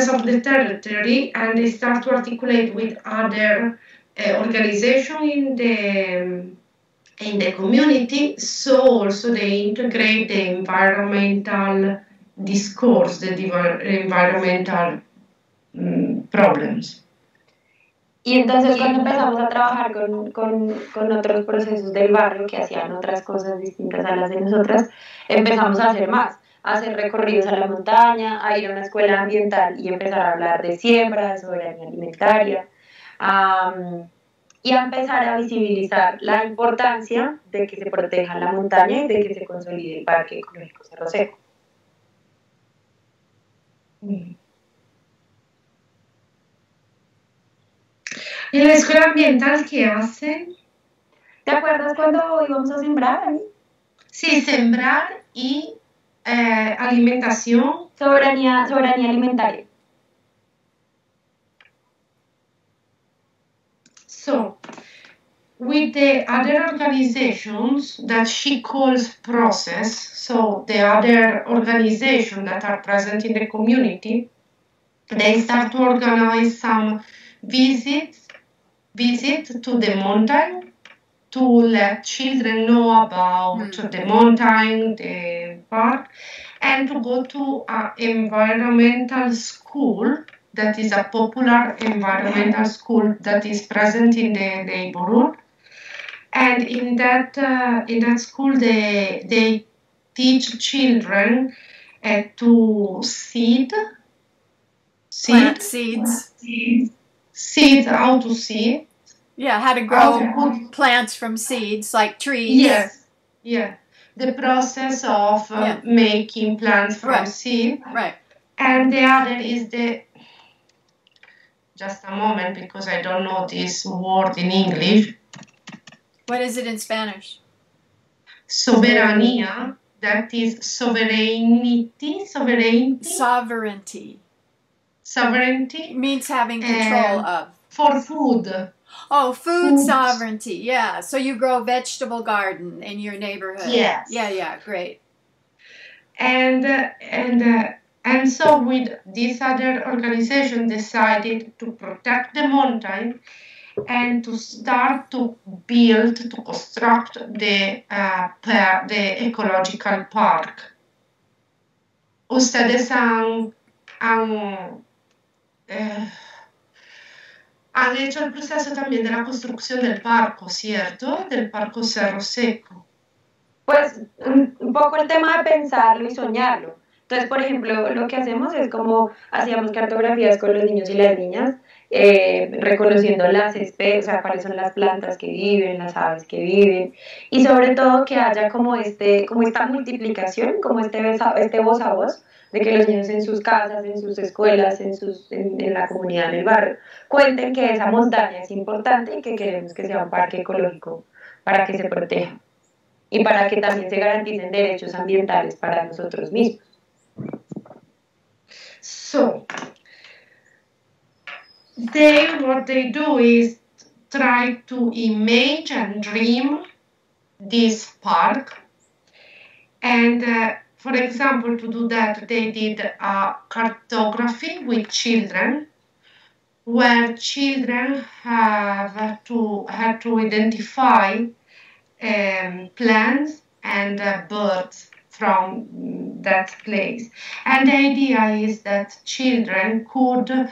they start to articulate with other organizations in the community. So also they integrate the environmental discourse, the environmental problems. Y entonces cuando empezamos a trabajar con otros procesos del barrio que hacían otras cosas distintas a las de nosotras, empezamos a hacer más, a hacer recorridos a la montaña, a ir a una escuela ambiental y empezar a hablar de siembra, de soberanía alimentaria, y a empezar a visibilizar la importancia de que se proteja la montaña y de que se consolide el Parque Ecológico Cerro Seco. ¿Y la escuela ambiental qué hacen? ¿Te acuerdas cuando íbamos a sembrar ahí? Sí, sembrar y alimentación. Soberanía alimentaria. So, with the other organizations that she calls process, so the other organizations that are present in the community, they start to organize some visit to the mountain to let children know about the mountain, the park, and to go to an environmental school that is a popular environmental school that is present in the neighborhood. And in that school, they teach children to Plant seeds. Seeds, how to seed. Yeah, how to grow plants from seeds, like trees. Yes, yeah. The process of making plants from seed. Right. And the other is just a moment, because I don't know this word in English. What is it in Spanish? Soberanía, that is sovereignty. Sovereignty means having control of. For food. Oh, food sovereignty. Yeah. So you grow vegetable garden in your neighborhood. Yes. Yeah, great. And so with this other organization decided to protect the mountain and to start to construct the ecological park. Ustedes han hecho el proceso también de la construcción del parco, ¿cierto? Del Parco Cerro Seco. Pues un poco el tema de pensarlo y soñarlo. Entonces, por ejemplo, lo que hacemos es como hacíamos cartografías con los niños y las niñas, reconociendo las especies, o sea, cuáles son las plantas que viven, las aves que viven, y sobre todo que haya como esta multiplicación, como este voz a voz, de que los niños en sus casas, en sus escuelas, en la comunidad, en el barrio, cuenten que esa montaña es importante y que queremos que sea un parque ecológico para que se proteja y para que también se garanticen derechos ambientales para nosotros mismos. So, what they do is try to image and dream this park. And for example, to do that, they did a cartography with children, where children had to identify plants and birds from that place. And the idea is that children could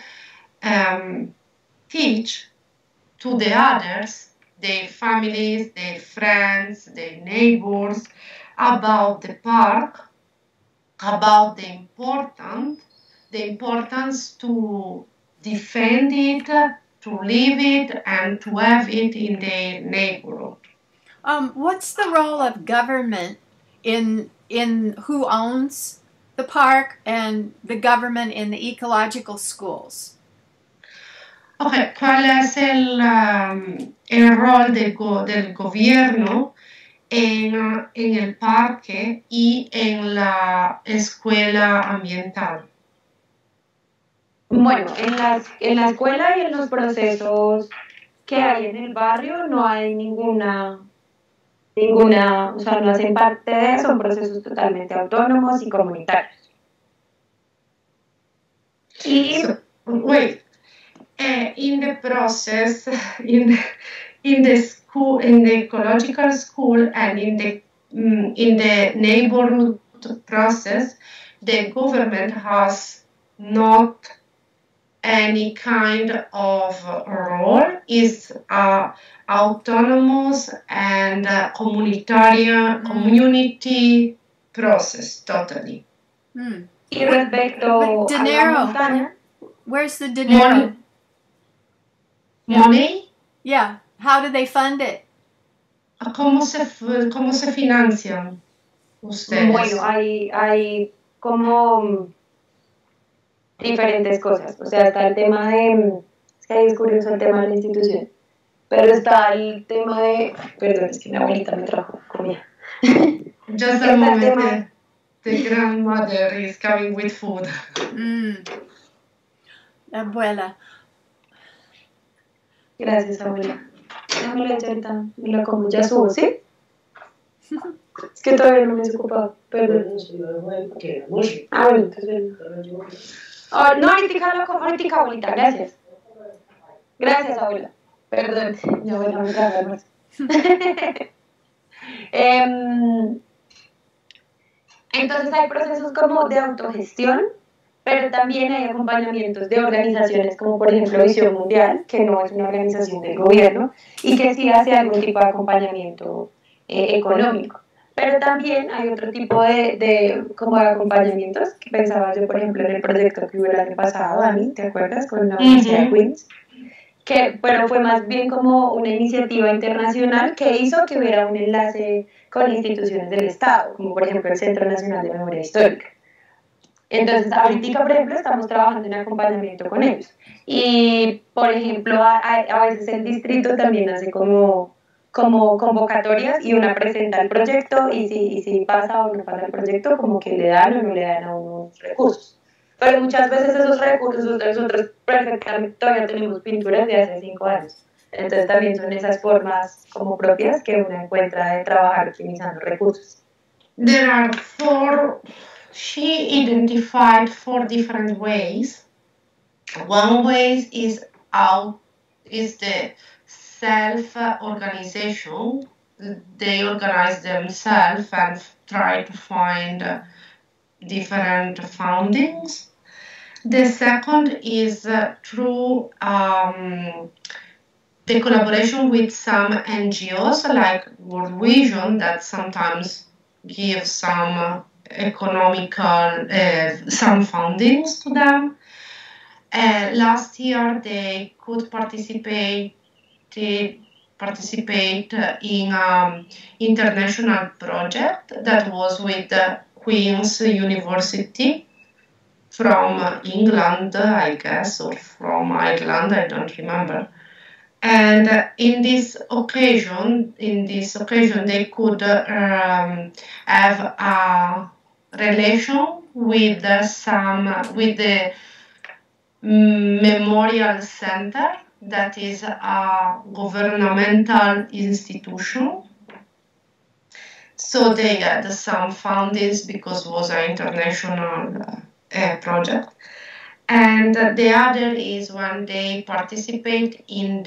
teach to the others, their families, their friends, their neighbors, about the park, about the importance to defend it, to live it, and to have it in their neighborhood. What's the role of government in who owns the park and the government in the ecological schools? Ok, ¿cuál es el rol del gobierno en el parque y en la escuela ambiental? Bueno, en la escuela y en los procesos que hay en el barrio no hay ninguna, o sea, no hacen parte de, son procesos totalmente autónomos y comunitarios. Y So, wait, in the process, in in the school, in the ecological school, and in the neighborhood process, the government has not any kind of role. Is autonomous and community process totally. Hmm. Y respecto But a la dinero. montaña, Where's the dinero? Yeah. Money. Yeah. How do they fund it? ¿Cómo se financian ustedes? bueno, hay como diferentes cosas. O sea, está el tema de, es que ahí es curioso el tema de la institución, pero está el tema de, perdón, es que mi abuelita me trajo comida. Just Está a el moment, tema, the grandmother is coming with food. La abuela. gracias abuela. Déjame la ahorita, me la como, ya subo, ¿sí? Es que todavía no me he desocupado, perdón. Ah, bueno, entonces ven. Oh, no, ahorita, abuelita, gracias. Gracias, abuela. Perdón, mi abuela me trajo almuerzo. Entonces hay procesos como de autogestión, pero también hay acompañamientos de organizaciones como por ejemplo Visión Mundial, que no es una organización del gobierno y que sí hace algún tipo de acompañamiento económico. Pero también hay otro tipo como de acompañamientos que pensaba yo, por ejemplo, en el proyecto que hubo el año pasado, Dani, ¿te acuerdas? Con la Universidad de Queens. Pero fue más bien como una iniciativa internacional que hizo que hubiera un enlace con instituciones del Estado, como por ejemplo el Centro Nacional de Memoria Histórica. Entonces, ahorita, por ejemplo, estamos trabajando en acompañamiento con ellos. Y, por ejemplo, a veces el distrito también hace como convocatorias y una presenta el proyecto y si pasa o no pasa el proyecto, como que le dan o no le dan a unos recursos. Pero muchas veces esos recursos, nosotros perfectamente todavía tenemos pinturas de hace 5 años. Entonces también son esas formas como propias que uno encuentra de trabajar optimizando recursos. There are she identified 4 different ways. One way is the self-organization. They organize themselves and try to find different fundings. The second is through the collaboration with some NGOs like World Vision that sometimes give some economical, some fundings to them. Last year they could participate in an international project that was with Queen's University from England, I guess, or from Ireland, I don't remember. And in this occasion, they could have a relation with the Memorial Center, that is a governmental institution. So they had some fundings because it was an international project. And the other is when they participate in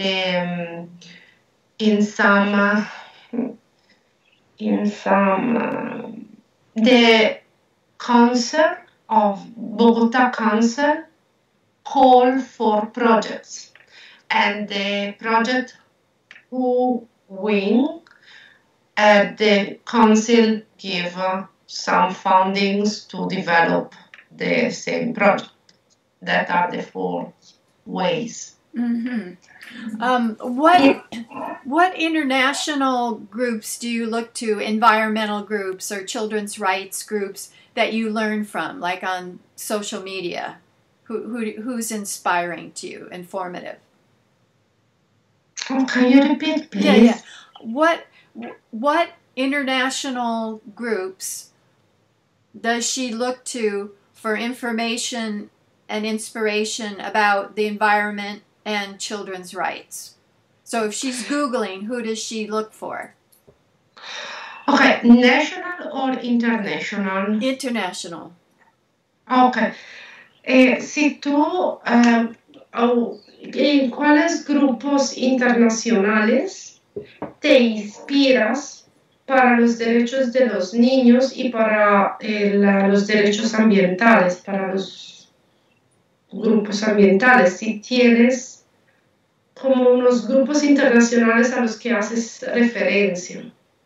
the council of Bogota Council call for projects, and the project who win, the council give some fundings to develop the same project. That are the 4 ways. Mm-hmm. What international groups do you look to, environmental groups or children's rights groups, that you learn from, like on social media? Who's inspiring to you, informative? Can you repeat, please? Yeah. What international groups does she look to for information and inspiration about the environment and children's rights? So if she's Googling, who does she look for? Okay, national or international? International. Okay. Si tú, ¿en cuáles grupos internacionales te inspiras para los derechos de los niños y para los derechos ambientales, para los grupos ambientales? Si tienes como unos grupos internacionales a los que haces referencia.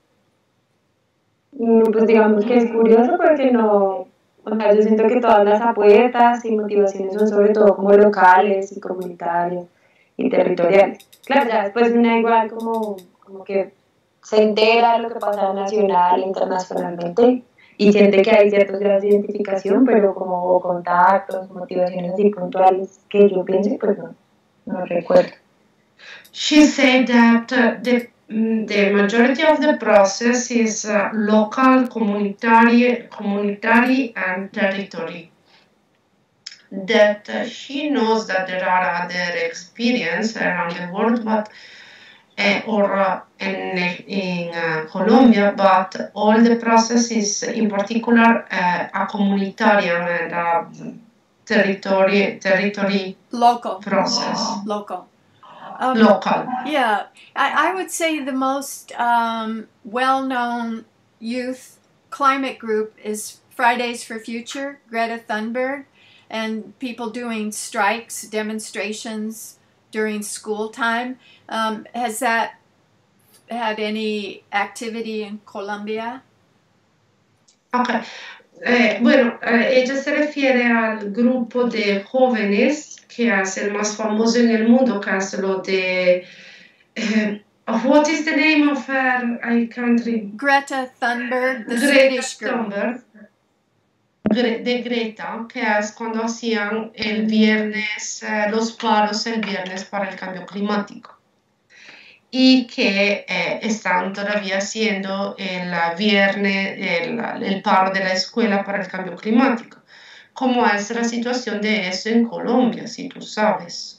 Pues digamos que es curioso porque no, o sea, yo siento que todas las apuestas y motivaciones son sobre todo como locales y comunitarias y territoriales. Claro, ya después una igual como que se entera de lo que pasa nacional e internacionalmente y siente que hay ciertos grados de identificación, pero como contactos, motivaciones así puntuales que yo pienso, pues no recuerdo. She said that the majority of the process is local, communitary, and territory. That she knows that there are other experiences around the world, but or in Colombia, but all the process is in particular a communitarian and territory Local. process. Local. Local. Yeah, I would say the most well-known youth climate group is Fridays for Future, Greta Thunberg, and people doing strikes, demonstrations during school time. Has that had any activity in Colombia? Okay. Bueno, ella se refiere al grupo de jóvenes que es el más famoso en el mundo, que es lo de... what is the name of her? I can't read. Greta Thunberg, the Greta Swedish girl. Thunberg, de Greta, que es cuando hacían el viernes, los paros el viernes para el cambio climático. Y que están todavía haciendo el viernes el paro de la escuela para el cambio climático. ¿Cómo es la situación de eso en Colombia, si tú sabes?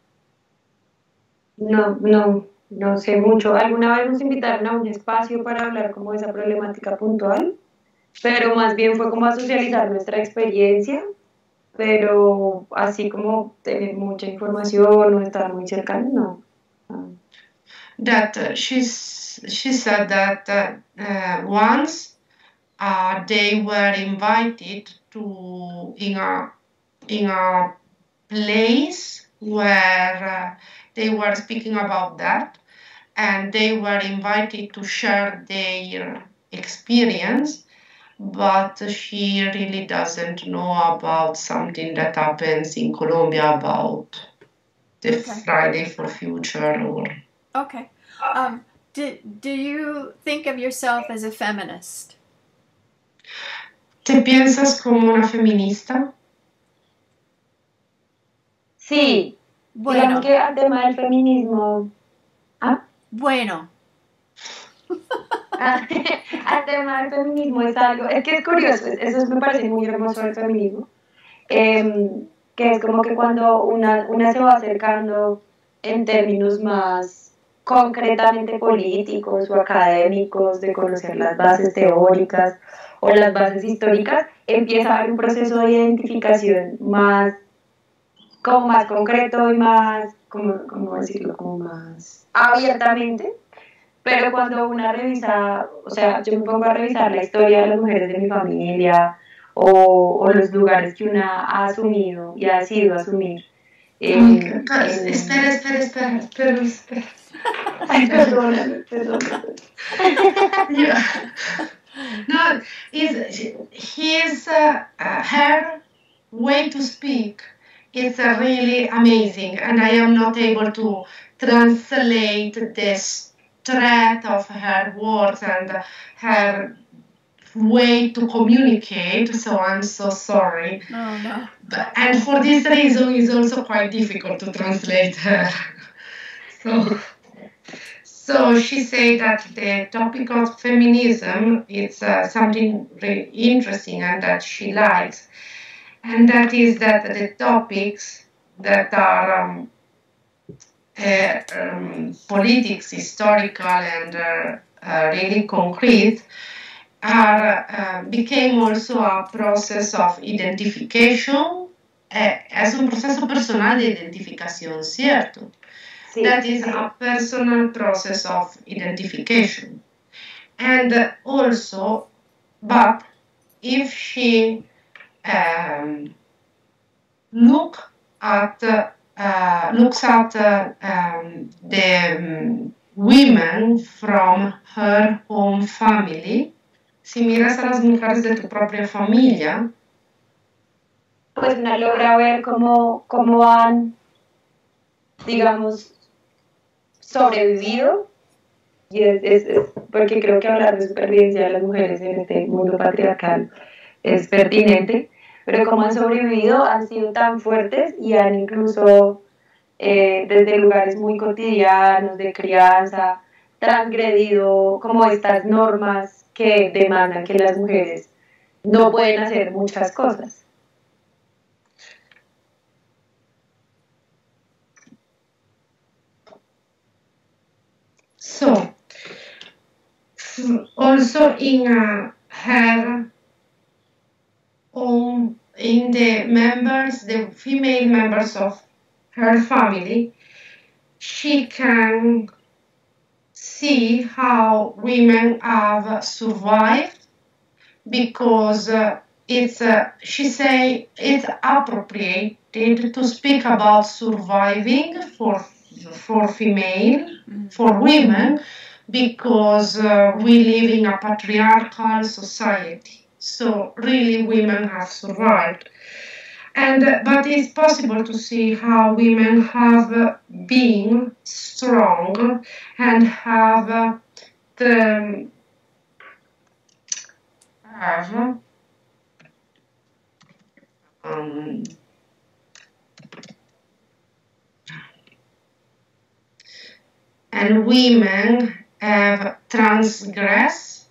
No sé mucho. Alguna vez nos invitaron a un espacio para hablar como de esa problemática puntual, pero más bien fue como a socializar nuestra experiencia, pero así como tener mucha información o estar muy cercano, no. That she said that once they were invited to in a place where they were speaking about that, and they were invited to share their experience, but she really doesn't know about something that happens in Colombia about the Friday for Future or... Okay. Do you think of yourself as a feminist? ¿Te piensas como una feminista? Sí. Bueno. Digamos que al tema del feminismo... Bueno. Al tema del feminismo es algo... Es que es curioso, eso me parece muy hermoso del feminismo, que es como que cuando una se va acercando en términos más concretamente políticos o académicos, de conocer las bases teóricas o las bases históricas, empieza a haber un proceso de identificación más concreto y más, ¿cómo decirlo? Como más abiertamente. Pero cuando una revisa, o sea, yo me pongo a revisar la historia de las mujeres de mi familia o los lugares que una ha asumido y ha decidido asumir. Espera. Ay, perdóname. Yeah. No, her way to speak is really amazing, and I am not able to translate this thread of her words and her way to communicate, so I'm so sorry. No. And for this reason, it's also quite difficult to translate her. So So she said that the topic of feminism is something really interesting and that she likes, and that is that the topics that are politics, historical, and really concrete became also a process of identification, es un proceso personal de identificación, ¿cierto? Sí, That is sí. a personal process of identification. And also, but if she looks at the women from her own family, si miras a las mujeres de tu propia familia, Pues una logra ver cómo han, digamos, sobrevivido. Y es porque creo que hablar de supervivencia de las mujeres en este mundo patriarcal es pertinente, pero cómo han sobrevivido, han sido tan fuertes y han incluso desde lugares muy cotidianos de crianza transgredido como estas normas que demandan que las mujeres no pueden hacer muchas cosas. So, also in her own, in the female members of her family, she can see how women have survived because she say it's appropriate to speak about surviving for female, for women, because we live in a patriarchal society. So really women have survived. But it's possible to see how women have been strong and have and women have transgress.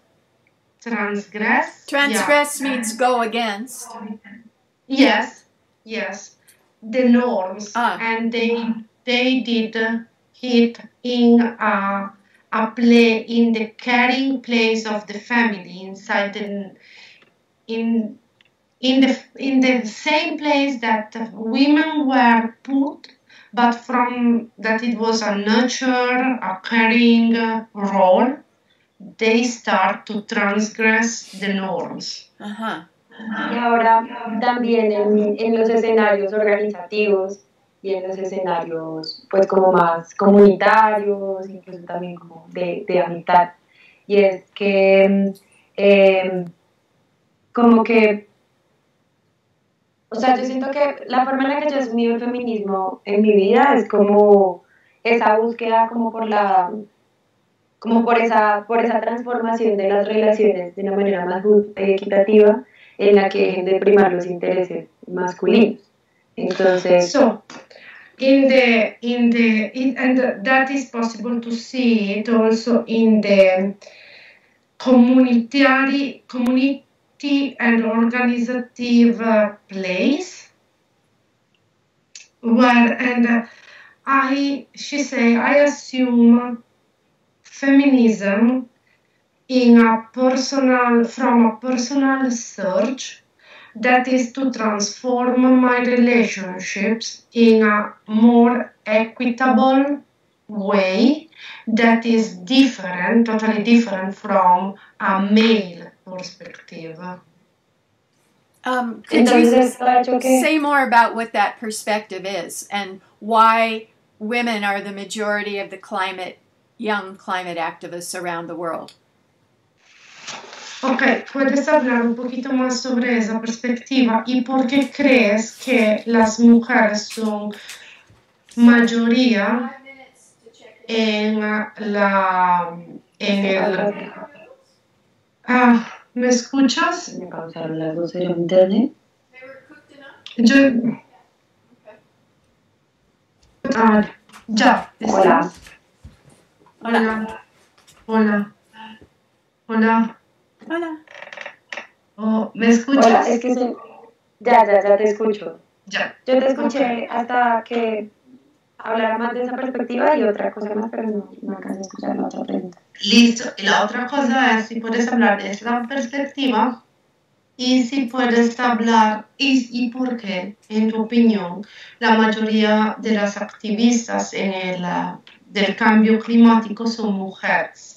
Transgress means go against. Yes, the norms, Ah. and they did it in a play in the caring place of the family inside in the same place that women were put, but from that it was a nurture, a caring role, they start to transgress the norms. Uh-huh. Y ahora también en los escenarios organizativos y en los escenarios pues como más comunitarios, incluso también como de amistad. Y es que como que, o sea, yo siento que la forma en la que yo he asumido el feminismo en mi vida es como esa búsqueda como por esa transformación de las relaciones de una manera más justa y equitativa en la que dejen de primar los intereses masculinos. Entonces, So, and that is possible to see it also in the community and organizative place where, and I assume feminism from a personal search that is to transform my relationships in a more equitable way that is different, totally different from a male perspective. Could entonces you say more about what that perspective is and why women are the majority of the young climate activists around the world? Ok, ¿puedes hablar un poquito más sobre esa perspectiva y por qué crees que las mujeres son mayoría en el... ¿me escuchas? me causaron las 12 en internet. Yo... ya. Hola. Hola. Hola. Hola. Hola. Oh, ¿me escuchas? Hola, es que ya te escucho. Ya. Yo te escuché hasta que hablara más de esa perspectiva y otra cosa más, pero no alcancé a escuchar la otra pregunta. Listo. Y la otra cosa es si puedes hablar de esta perspectiva y si puedes hablar y por qué, en tu opinión, la mayoría de las activistas del cambio climático son mujeres.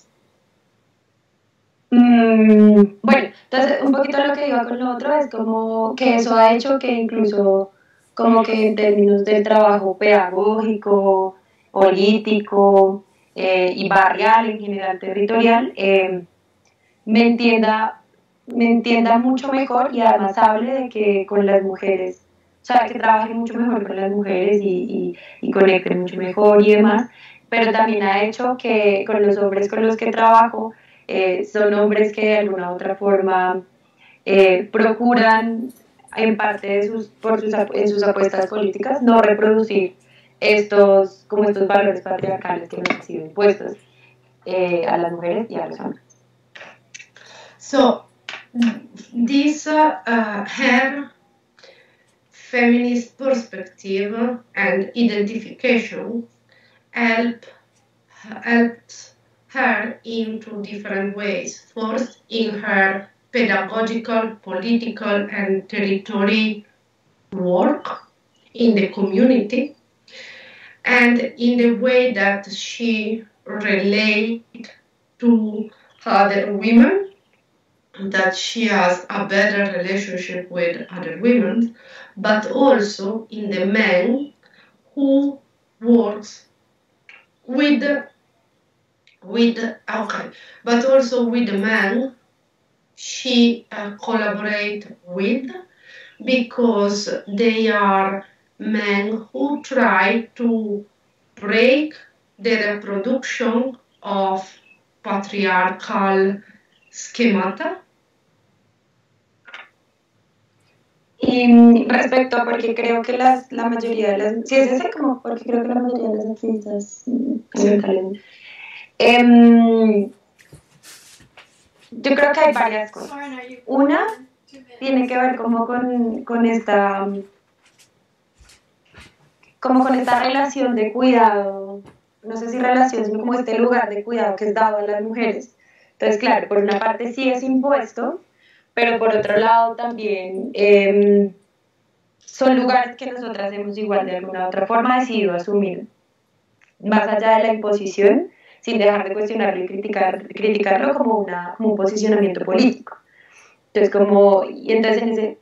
Bueno, entonces un poquito lo que iba con lo otro es como que eso ha hecho que incluso como que en términos del trabajo pedagógico, político y barrial, en general territorial, me entienda, me entienda mucho mejor y además hable de que con las mujeres, o sea, que trabaje mucho mejor con las mujeres y conecte mucho mejor y demás, pero también ha hecho que con los hombres con los que trabajo, son hombres que de alguna u otra forma procuran en parte en sus apuestas políticas no reproducir como estos valores patriarcales que nos han sido impuestos a las mujeres y a los hombres. So, this her feminist perspective and identification helped her in two different ways. First, in her pedagogical, political, and territory work in the community, and in the way that she relates to other women, that she has a better relationship with other women, but also in the men who works with but also with the men she collaborate with, because they are men who try to break the reproduction of patriarchal schemata. Y respecto a porque creo que la mayoría de las, sí es ese como porque creo que la mayoría de las activistas ambientales, yo creo que hay varias cosas. Una tiene que ver como con esta relación de cuidado, no sé si relación, sino como este lugar de cuidado que es dado a las mujeres. Entonces, claro, por una parte sí es impuesto, pero por otro lado también son lugares que nosotras hemos igual de alguna otra forma decidido asumir, más allá de la imposición, sin dejar de cuestionarlo y criticarlo como un posicionamiento político. Entonces, y entonces en ese...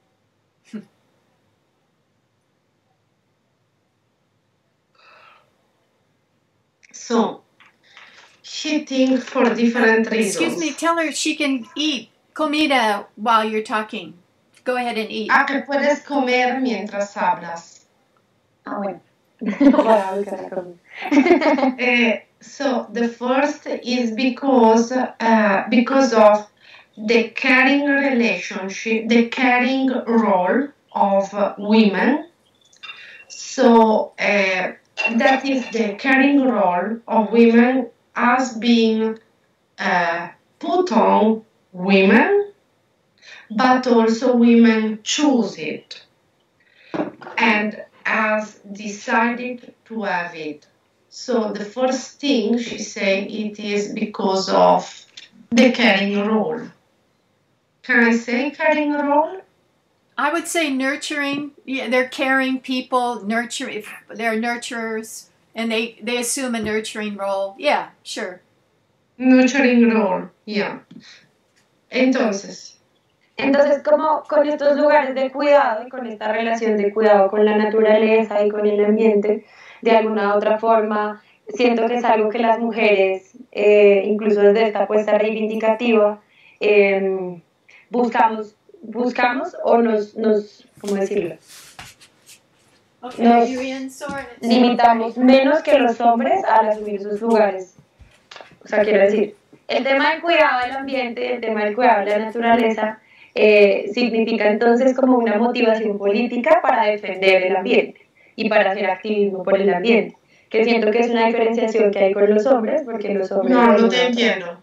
So, she thinks for different reasons. Excuse me, tell her she can eat comida while you're talking. Go ahead and eat. Que puedes comer mientras hablas. Bueno. Voy a buscar la comida. So the first is because of the caring relationship, the caring role of women. So that is the caring role of women as being put on women, but also women choose it and has decided to have it. So the first thing she said, it is because of the caring role. Can I say caring role? I would say nurturing. Yeah, they're caring people, nurturing. They're nurturers, and they assume a nurturing role. Yeah, sure. Nurturing role, yeah. Entonces, como con estos lugares de cuidado y con esta relación de cuidado con la naturaleza y con el ambiente, de alguna u otra forma, siento que es algo que las mujeres, incluso desde esta apuesta reivindicativa, buscamos o nos ¿cómo decirlo? Okay, Nos limitamos menos que los hombres al asumir esos lugares. O sea, quiero decir, el tema del cuidado del ambiente, el tema del cuidado de la naturaleza, significa entonces como una motivación política para defender el ambiente y para hacer activismo por el ambiente. que siento que es una diferenciación que hay con los hombres, porque los hombres... No, no te entiendo.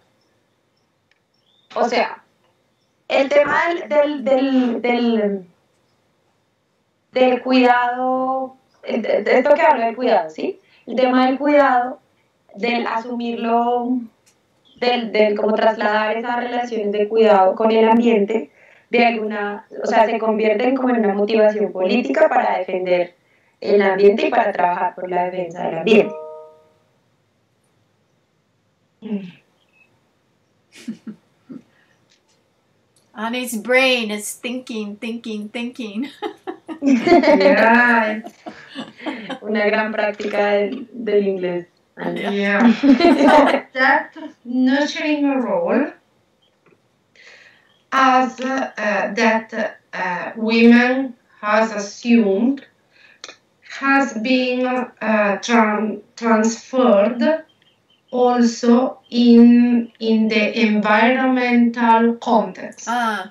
O sea, el tema del cuidado, de esto que hablo del cuidado, ¿sí? El tema del cuidado, del asumirlo, del como trasladar esas relaciones de cuidado con el ambiente, de alguna, o sea, se convierten como en una motivación política para defender el ambiente y para trabajar por la defensa del ambiente. Annie's brain is thinking. Yeah. Una gran práctica del inglés. Yeah. So that nurturing role as that women has assumed has been transferred also in the environmental context.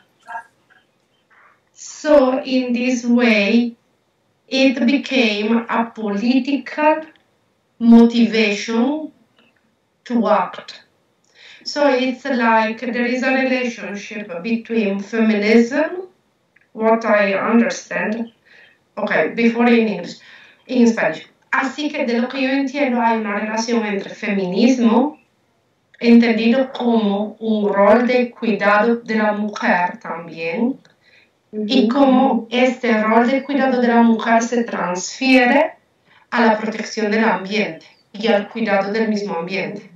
So in this way, it became a political motivation to act. So it's like there is a relationship between feminism, what I understand, okay, before in English, in Spanish. Así que de lo que yo entiendo hay una relación entre feminismo, entendido como un rol de cuidado de la mujer también, y cómo este rol de cuidado de la mujer se transfiere a la protección del ambiente y al cuidado del mismo ambiente.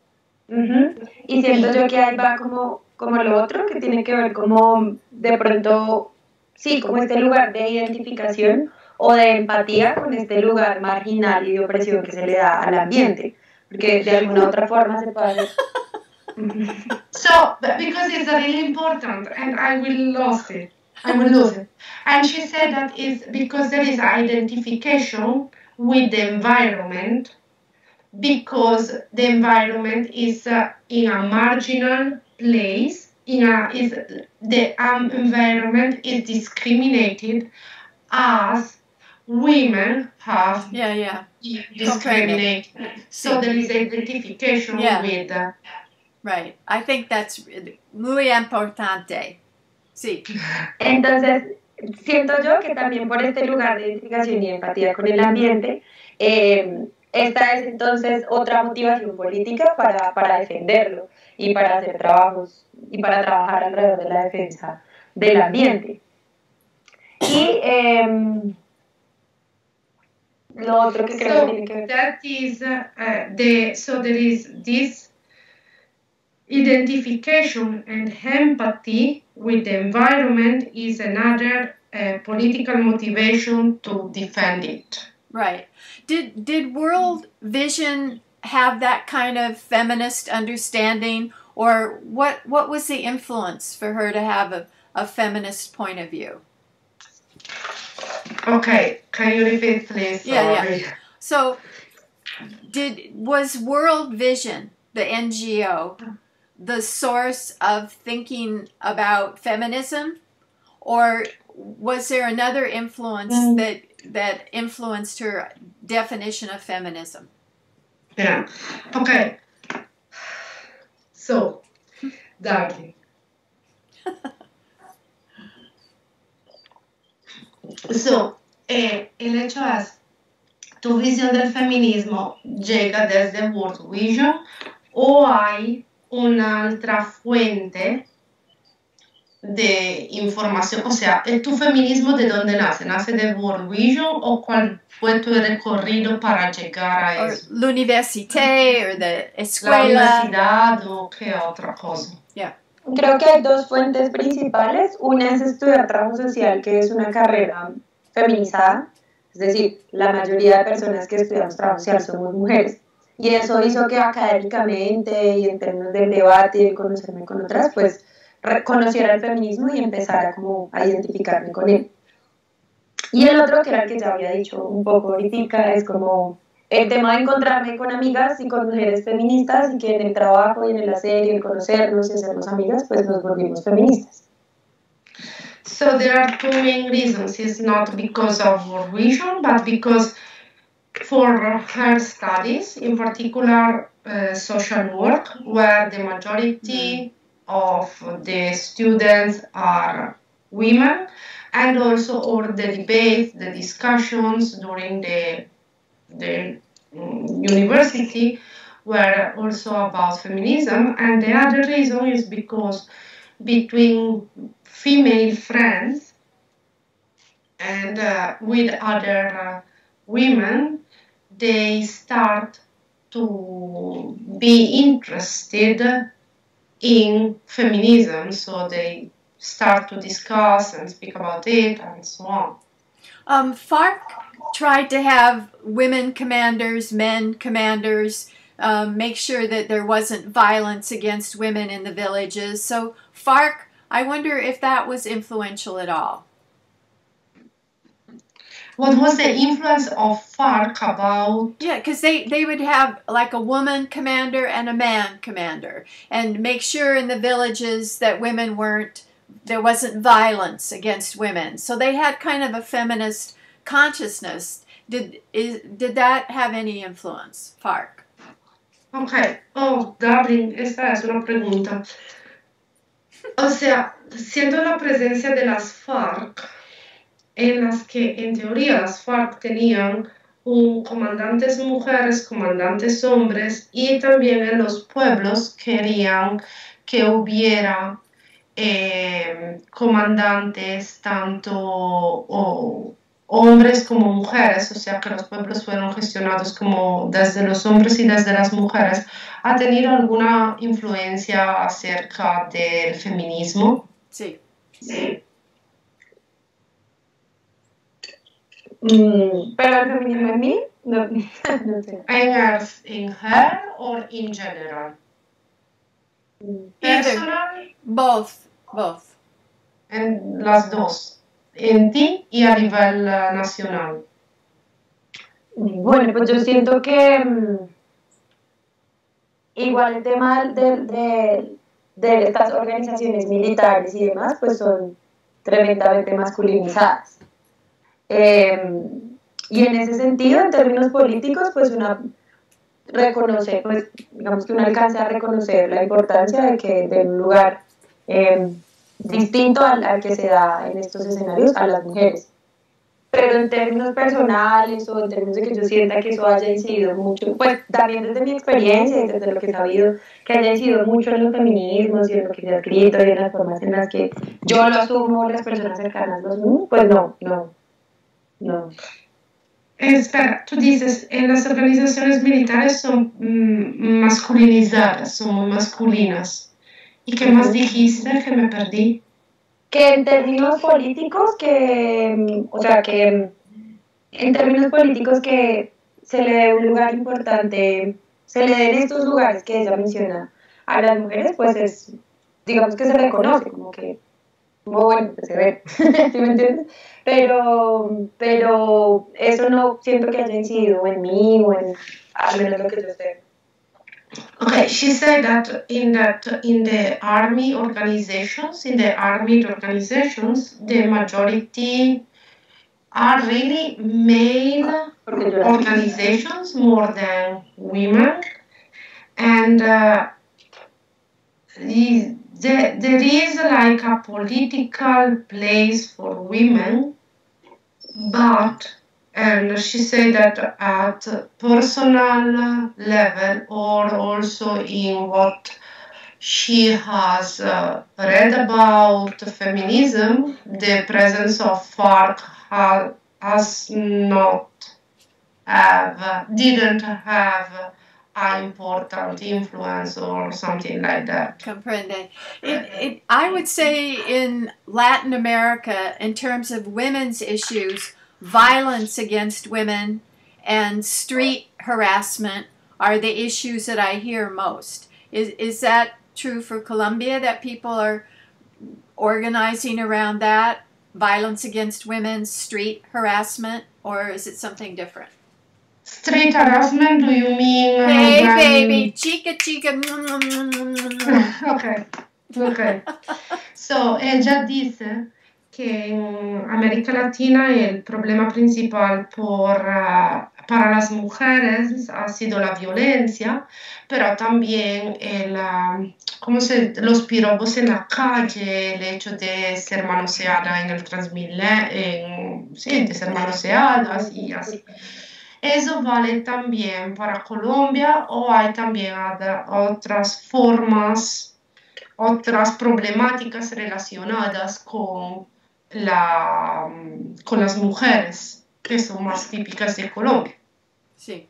Y siento yo que ahí va como lo otro, que tiene que ver como de pronto, sí, como este lugar de identificación o de empatía con este lugar marginal y de opresión que se le da al ambiente, porque de alguna otra forma se puede hacer. So, because it's really important, and I will lose it. And she said that is because there is identification with the environment, because the environment is in a marginal place, the environment is discriminated as women have discriminated. So there is identification with... Right. I think that's muy importante. Sí. Entonces, siento yo que también por este lugar de identificación y empatía con el ambiente, esta es entonces otra motivación política para defenderlo y para hacer trabajos y para trabajar alrededor de la defensa del ambiente. Y lo otro que creo que tiene que ver... That is, so there is this identification and empathy with the environment is another political motivation to defend it. Right. Did World Vision have that kind of feminist understanding, or what was the influence for her to have a feminist point of view? Okay, can you repeat, please? Yeah. So, was World Vision, the NGO, the source of thinking about feminism, or was there another influence that influenced her definition of feminism? Yeah. Okay. So, darling. So, el hecho es, tu visión del feminismo llega desde World Vision o hay un'altra fuente de información, o sea, ¿tu feminismo de dónde nace? ¿Nace de World Vision o cuál fue tu recorrido para llegar a eso? La universidad o de escuela. La universidad o qué otra cosa. Yeah. Creo que hay dos fuentes principales. Una es estudiar trabajo social, que es una carrera feminizada, es decir, la mayoría de personas que estudiamos trabajo social somos mujeres. Y eso hizo que académicamente y en términos del debate y de conocerme con otras, pues conociera el feminismo y empezara como a identificarme con él. Y el otro, que era el que ya había dicho un poco ahorita, es como el tema de encontrarme con amigas y con mujeres feministas y que en el trabajo y en el hacer y en conocernos y hacernos amigas, pues nos volvimos feministas. So there are two main reasons. It's not because of World Vision, but because for her studies, in particular social work, where the majority of the students are women, and also all the debates, the discussions during the university were also about feminism. And the other reason is because between female friends and with other women, they start to be interested in feminism, so they start to discuss and speak about it and so on. FARC tried to have women commanders, men commanders, make sure that there wasn't violence against women in the villages. So FARC, I wonder if that was influential at all. What was the influence of FARC about? Yeah, because they would have like a woman commander and a man commander, and make sure in the villages that there wasn't violence against women. So they had kind of a feminist consciousness. Did that have any influence, FARC? Ok, Darling, esta es una pregunta. O sea, siendo la presencia de las FARC, en las que en teoría las FARC tenían comandantes mujeres, comandantes hombres, y también en los pueblos querían que hubiera comandantes tanto hombres como mujeres, o sea que los pueblos fueron gestionados como desde los hombres y desde las mujeres. ¿Ha tenido alguna influencia acerca del feminismo? Sí. Sí. Pero el feminismo en mí, no, no sé. In her or in general? Personal. Both. En las dos. En ti y a nivel nacional. Bueno, pues yo siento que igual el tema de estas organizaciones militares y demás, pues son tremendamente masculinizadas. Y en ese sentido, en términos políticos, pues reconoce, pues digamos que uno alcanza a reconocer la importancia de un lugar distinto al que se da en estos escenarios a las mujeres. Pero en términos personales o en términos de que yo sienta que eso haya incidido mucho, pues también desde mi experiencia y desde lo que he sabido, que haya incidido mucho en los feminismos y en lo que se ha escrito y en las formas en las que yo lo asumo, las personas cercanas lo asumen, pues no. Espera, tú dices, las organizaciones militares son masculinizadas, son muy masculinas. ¿Y qué más dijiste que me perdí? Que en términos políticos, en términos políticos que se le dé un lugar importante, se le den estos lugares que ella menciona a las mujeres, pues digamos que se reconoce, como bueno, pues se ve, ¿sí me entiendes? Pero eso no siento que haya incidido en mí o en al menos lo que yo sé. Okay, she said that in the armed organizations, the majority are really male organizations more than women, and there is like a political place for women, and she said that at personal level or also in what she has read about feminism, the presence of FARC didn't have an important influence or something like that. Comprende. I would say in Latin America, in terms of women's issues, violence against women and street harassment are the issues that I hear most. Is that true for Colombia, that people are organizing around that? Violence against women, street harassment, or is it something different? Street harassment, do you mean... Hey, baby, chica. Okay. So, ella dice que en América Latina el problema principal por para las mujeres ha sido la violencia, pero también los piropos en la calle, el hecho de ser manoseada en el Transmilenio, sí, de ser manoseadas y así. ¿Eso vale también para Colombia o hay también otras formas, otras problemáticas relacionadas con las mujeres que son más típicas de Colombia? Sí.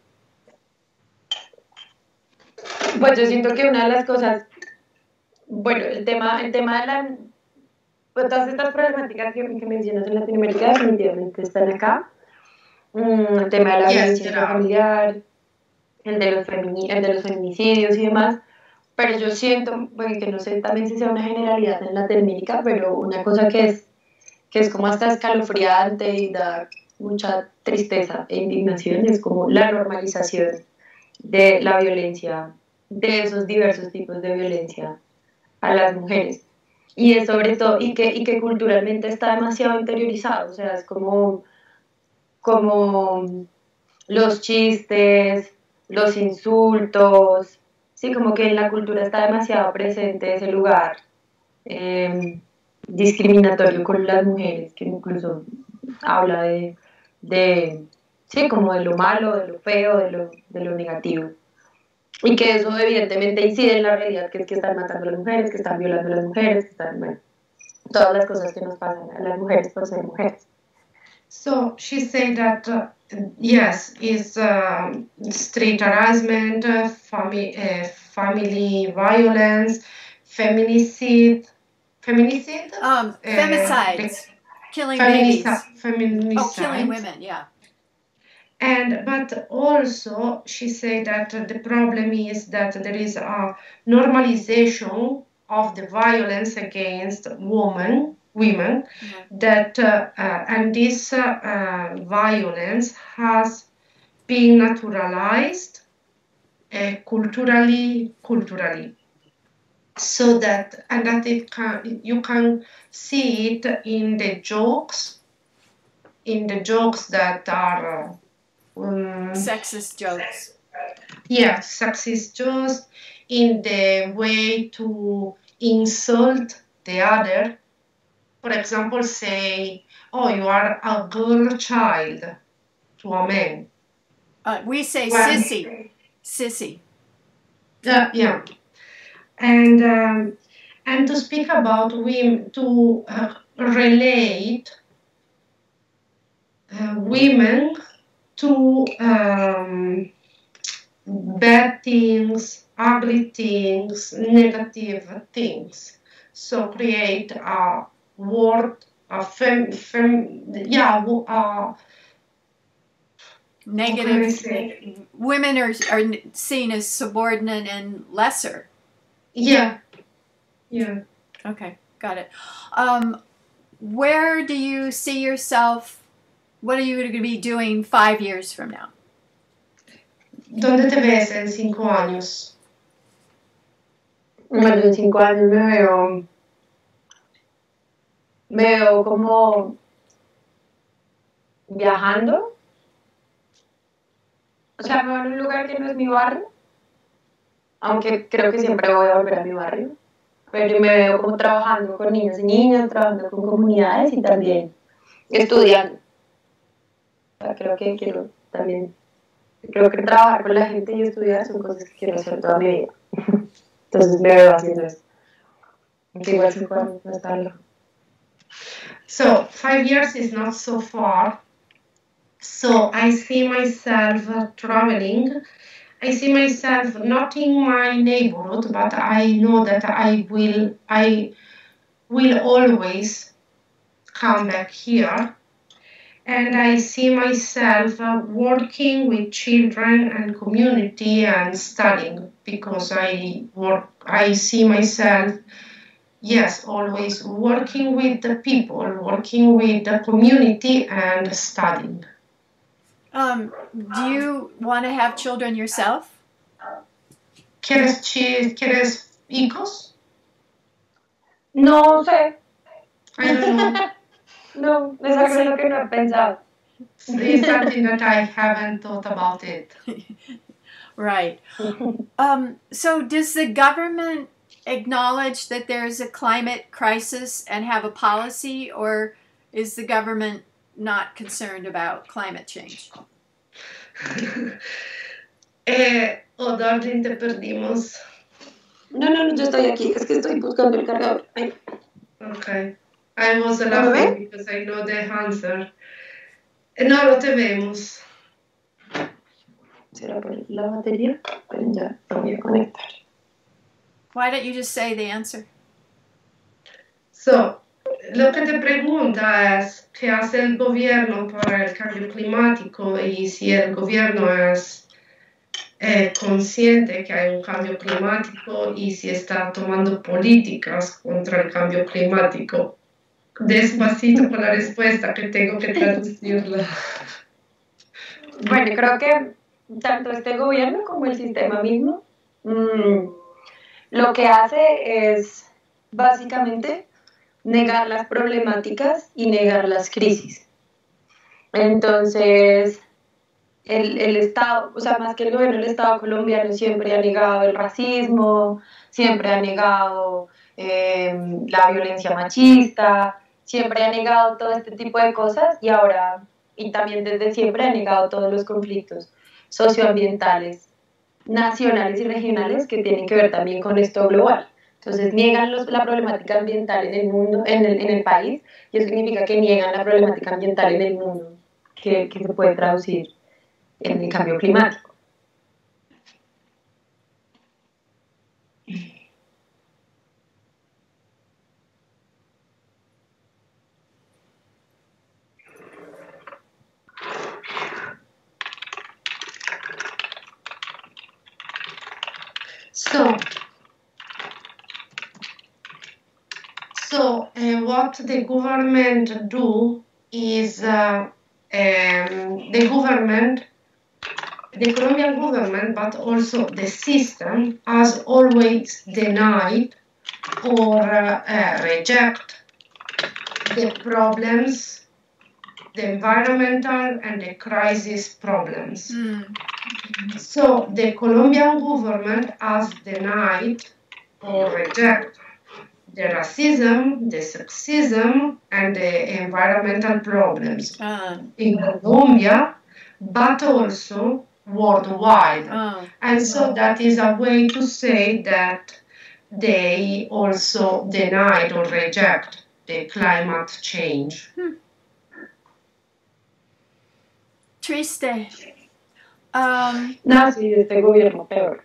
Pues yo siento que una de las cosas, bueno, el tema de pues todas estas problemáticas que mencionas en Latinoamérica definitivamente están acá. El tema de la Yes, violencia there are. familiar, el de los feminicidios y demás. Pero yo siento, bueno, que no sé también si sea una generalidad en Latinoamérica, pero una cosa que es como hasta escalofriante y da mucha tristeza e indignación es como la normalización de la violencia, de esos diversos tipos de violencia a las mujeres. Y es sobre todo, y que culturalmente está demasiado interiorizado, o sea, es como los chistes, los insultos, sí, como que en la cultura está demasiado presente ese lugar discriminatorio con las mujeres, que incluso habla sí, como de lo malo, de lo feo, de lo negativo. Y que eso evidentemente incide en la realidad, que es que están matando a las mujeres, que están violando a las mujeres, que están, bueno, todas las cosas que nos pasan a las mujeres por ser mujeres. So she said that yes, is street harassment, family violence, feminicide, Femicides, killing babies. Feminicide. Oh, killing women, yeah. But also she said that the problem is that there is a normalization of the violence against women, that and this violence has been naturalized culturally, so that you can see it in the jokes that are sexist jokes. Yeah, sexist jokes, in the way to insult the other. For example, say, "Oh, you are a girl child," to a man. We say sissy. Yeah, and to speak about women, to relate women to bad things, ugly things, negative things. So create a word, Negative. Women are seen as subordinate and lesser. Yeah. Okay, got it. Where do you see yourself? What are you going to be doing 5 years from now? ¿Dónde te ves en 5 años? Bueno, en 5 años me veo como viajando. O sea, me veo en un lugar que no es mi barrio, aunque creo que siempre voy a volver a mi barrio. Pero me veo como trabajando con niños y niñas, trabajando con comunidades y también estudiando. O sea, creo que trabajar con la gente y estudiar son cosas que quiero hacer toda mi vida. Entonces me veo haciendo eso. Igual 5 años no es tan lejos. So 5 years is not so far. So I see myself traveling. I see myself not in my neighborhood, but I know that I will always come back here. And I see myself working with children and community and studying, because I see myself, yes, always working with the people, working with the community and studying. Do you want to have children yourself? ¿Quieres hijos? No sé. I don't know. No, es algo en lo que no he pensado. It's something that I haven't thought about it. Right. So does the government acknowledge that there's a climate crisis and have a policy, or is the government not concerned about climate change? Darling, te perdimos. No, yo estoy aquí, es que estoy buscando el cargador. Ay. Okay. I was laughing because I know the answer. No lo te vemos. ¿Será por la batería? Pero ya lo voy a conectar. Why don't you just say the answer? So, lo que te pregunta es qué hace el gobierno para el cambio climático y si el gobierno es consciente que hay un cambio climático y si está tomando políticas contra el cambio climático. Despacito con la respuesta que tengo que traducirla. Bueno, creo que tanto este gobierno como el sistema mismo lo que hace es básicamente negar las problemáticas y negar las crisis. Entonces, el Estado, o sea, más que el gobierno, el Estado colombiano siempre ha negado el racismo, siempre ha negado la violencia machista, siempre ha negado todo este tipo de cosas y ahora, y también desde siempre ha negado todos los conflictos socioambientales, nacionales y regionales que tienen que ver también con esto global. Entonces niegan la problemática ambiental en el mundo, en el país, y eso significa que niegan la problemática ambiental en el mundo, que se puede traducir en el cambio climático. So what the government do is the Colombian government, but also the system, has always denied or reject the problems, the environmental and the crisis problems. So the Colombian government has denied or rejected the racism, the sexism, and the environmental problems in Colombia, but also worldwide. And so that is a way to say that they also denied or reject the climate change. Triste. No, sí, este gobierno peor.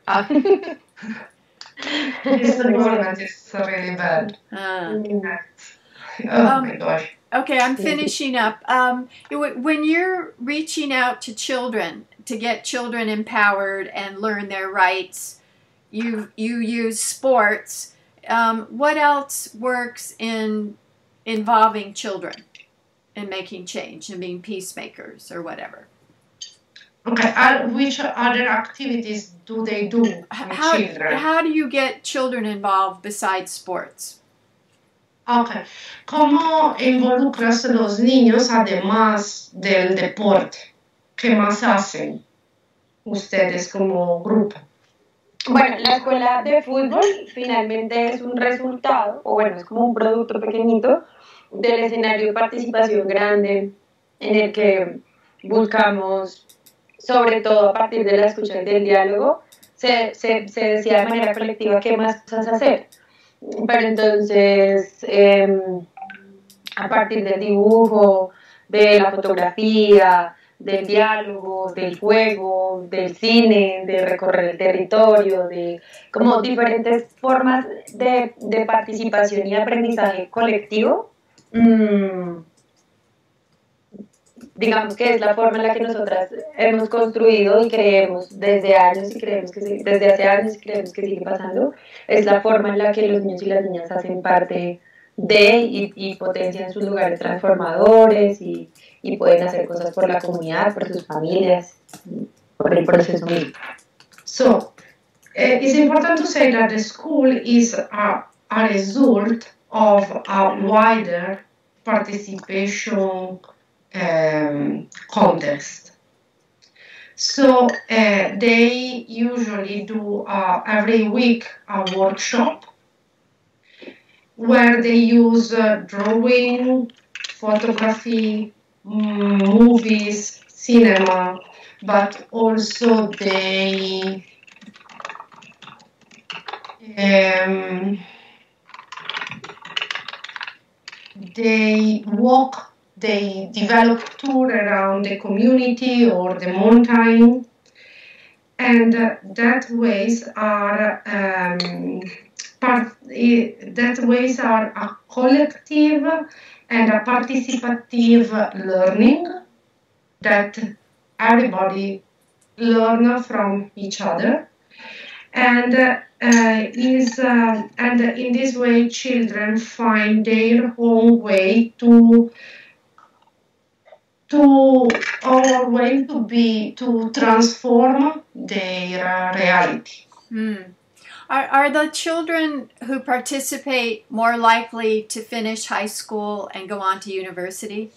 This government is really bad. Oh my gosh. Okay, I'm finishing up. When you're reaching out to children to get children empowered and learn their rights, you use sports. What else works in involving children in making change and being peacemakers or whatever? Okay, which other activities do they do with children? How do you get children involved besides sports? Okay, ¿cómo involucras a los niños además del deporte? ¿Qué más hacen ustedes como grupo? Bueno, la escuela de fútbol finalmente es un resultado, o bueno, es como un producto pequeñito del escenario de participación grande en el que buscamos, sobre todo a partir de la escucha y del diálogo, se decía de manera colectiva qué más cosas hacer. Pero entonces, a partir del dibujo, de la fotografía, del diálogo, del juego, del cine, de recorrer el territorio, de como diferentes formas de participación y aprendizaje colectivo, digamos que es la forma en la que nosotras hemos construido y creemos desde años y creemos que desde hace años y creemos que sigue pasando, es la forma en la que los niños y las niñas hacen parte de y potencian sus lugares transformadores y pueden hacer cosas por la comunidad, por sus familias, por el proceso mismo. So, it's important to say that the school is a result of a wider participation context. So they usually do every week a workshop where they use drawing, photography, movies, cinema, but also they walk, they develop tour around the community or the mountain, and that ways are a collective and a participative learning that everybody learn from each other, and and in this way children find their own way to transform their reality. Are the children who participate more likely to finish high school and go on to university?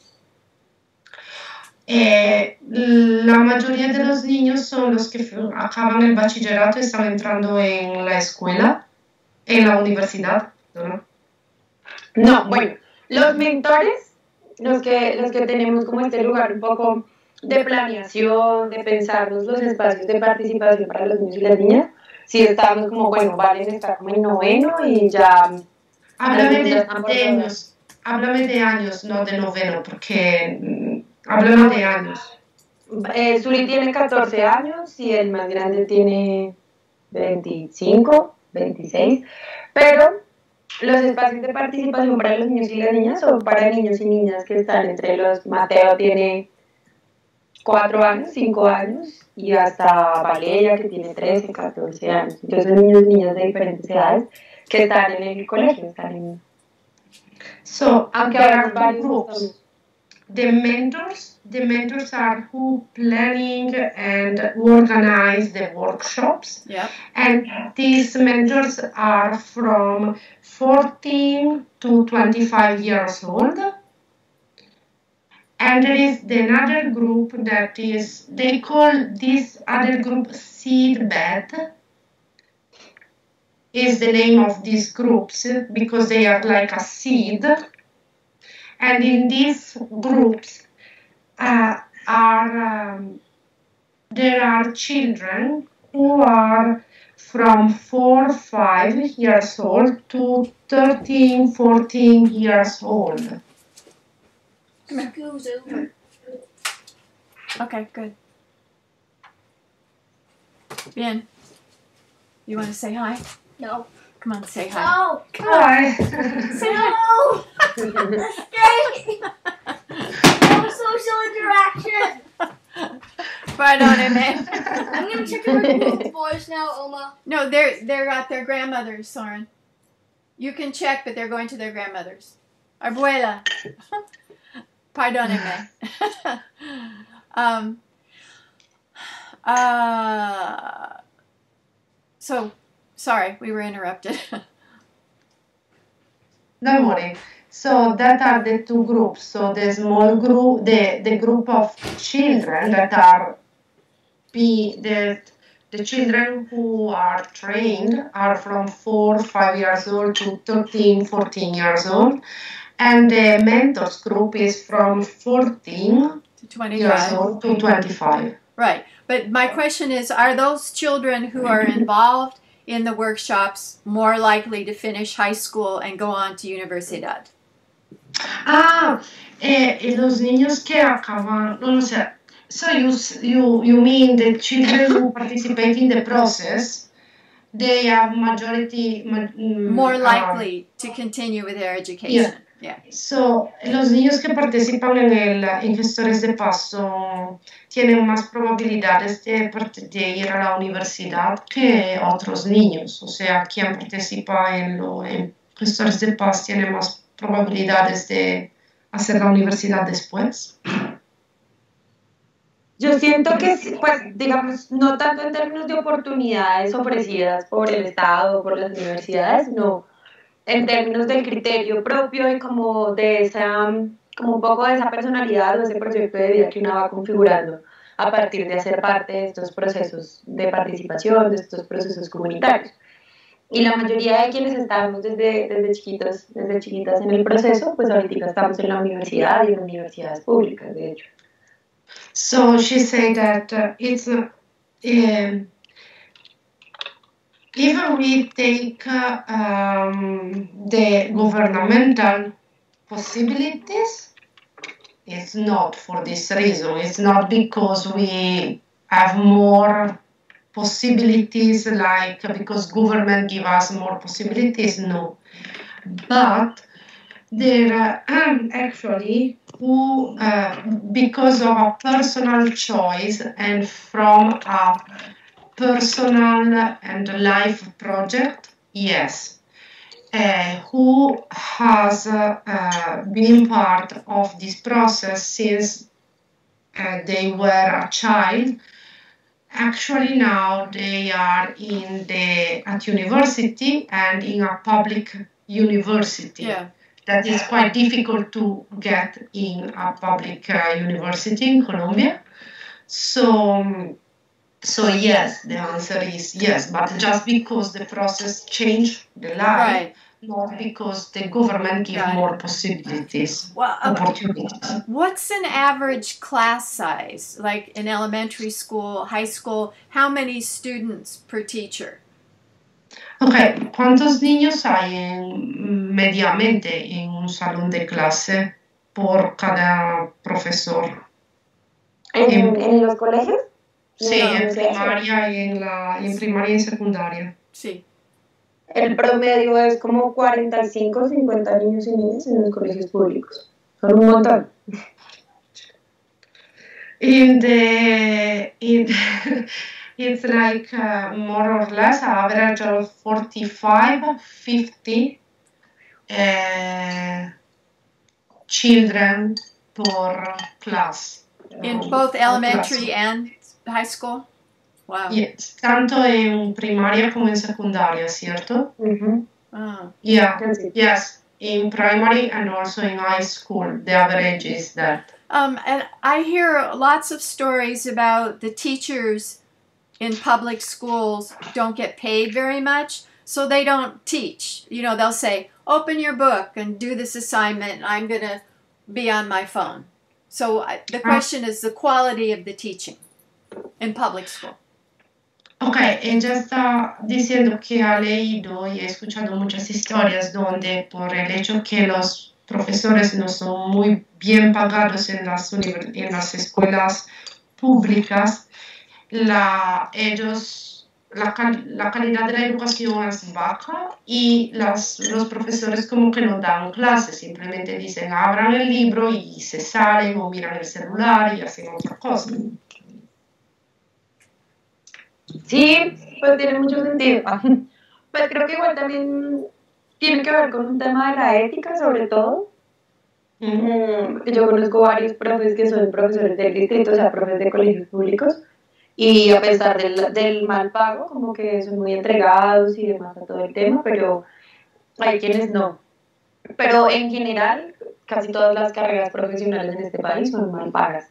La mayoría de los niños son los que acaban el bachillerato y están entrando en la escuela, en la universidad, ¿no? No, bueno, los mentores, los que tenemos como este lugar un poco de planeación, de pensarnos los espacios de participación para los niños y las niñas, si estamos como, bueno, Valen está como en noveno y ya... Háblame de años, no de noveno, porque... háblame de años. Zuli tiene 14 años y el más grande tiene 25, 26, pero los espacios de participación para los niños y las niñas son para niños y niñas que están entre los... Mateo tiene 4 años, 5 años, y hasta Valeria, que tiene 13, 14 años. Entonces son niños y niñas de diferentes edades que están en el colegio, están en... So, aunque there ahora are varios groups. The mentors are who planning and organize the workshops. Yeah. And these mentors are from 14 to 25 years old. And there is another group that is, they call this other group Seed Bed, is the name of these groups because they are like a seed. And in these groups there are children who are from 4, 5 years old to 13, 14 years old. School's over. Okay, good. Bien. You want to say hi? No. Come on, say hi. No. Come on. Say no. That's great. No social interaction. Perdóneme. I'm gonna check in with both boys now, Oma. No, they're at their grandmother's, Soren. You can check, but they're going to their grandmother's. Abuela. Perdóneme. So, sorry, we were interrupted. Don't worry. So that are the two groups. So the small group, the group of children that are the children who are trained are from 4, 5 years old to 13, 14 years old. And the mentors group is from 14 to 25. years old to 25. Right. But my question is, are those children who are involved in the workshops more likely to finish high school and go on to universidad? Los niños que acaban, no lo sé. So you mean the children who participate in the process, they are majority... more likely to continue with their education. Yeah. So, los niños que participan en gestores de paso tienen más probabilidades de ir a la universidad que otros niños. O sea, quien participa en gestores de paz tiene más probabilidades de hacer la universidad después. Yo siento que, pues, digamos, no tanto en términos de oportunidades ofrecidas por el Estado o por las universidades, no. En términos del criterio propio y como de esa como un poco de esa personalidad o ese proyecto de vida que uno va configurando a partir de hacer parte de estos procesos de participación, de estos procesos comunitarios. Y la mayoría de quienes estamos desde chiquitos, desde chiquitas en el proceso, pues ahorita estamos en la universidad y en universidades públicas, de hecho. So she said that if we take the governmental possibilities, it's not for this reason. It's not because we have more possibilities, like because government give us more possibilities, no. But there actually who, because of a personal choice and from a personal and life project, yes. Who has been part of this process since they were a child. Actually now they are at university and in a public university. Yeah. That is quite difficult to get in a public university in Colombia. So yes, the answer is yes, but just because the process changed the life, Right. not because the government give Got it. more possibilities, Well, opportunities. what's an average class size, like in elementary school, high school? How many students per teacher? Ok, ¿cuántos niños hay mediamente en un salón de clase por cada profesor? ¿En los colegios? Sí, No, en no sé. primaria en primaria y secundaria. Sí. El promedio es como 45, 50 niños y niñas en los colegios públicos. Son un montón. It's like more or less average of 45, 50 children per class. In both elementary and high school? Wow. Yes, tanto en primaria como en secundaria, ¿cierto? Ujú. Oh. Yeah, Así. yes, in primary and also in high school, the average is that. And I hear lots of stories about the teachers in public schools don't get paid very much, so they don't teach. You know, they'll say, open your book and do this assignment. I'm going to be on my phone. So the question is the quality of the teaching in public school. Ok, ella está diciendo que ha leído y ha escuchado muchas historias donde por el hecho que los profesores no son muy bien pagados en las escuelas públicas, la calidad de la educación es baja y los profesores como que no dan clases, simplemente dicen abran el libro y se salen o miran el celular y hacen otra cosa. Sí, pues tiene mucho sentido. Pues creo que igual también tiene que ver con un tema de la ética, sobre todo. Yo conozco varios profes que son profesores del distrito, o sea, profes de colegios públicos, y a pesar del mal pago, como que son muy entregados y demás a todo el tema, pero hay quienes no. Pero en general, casi todas las carreras profesionales en este país son mal pagas.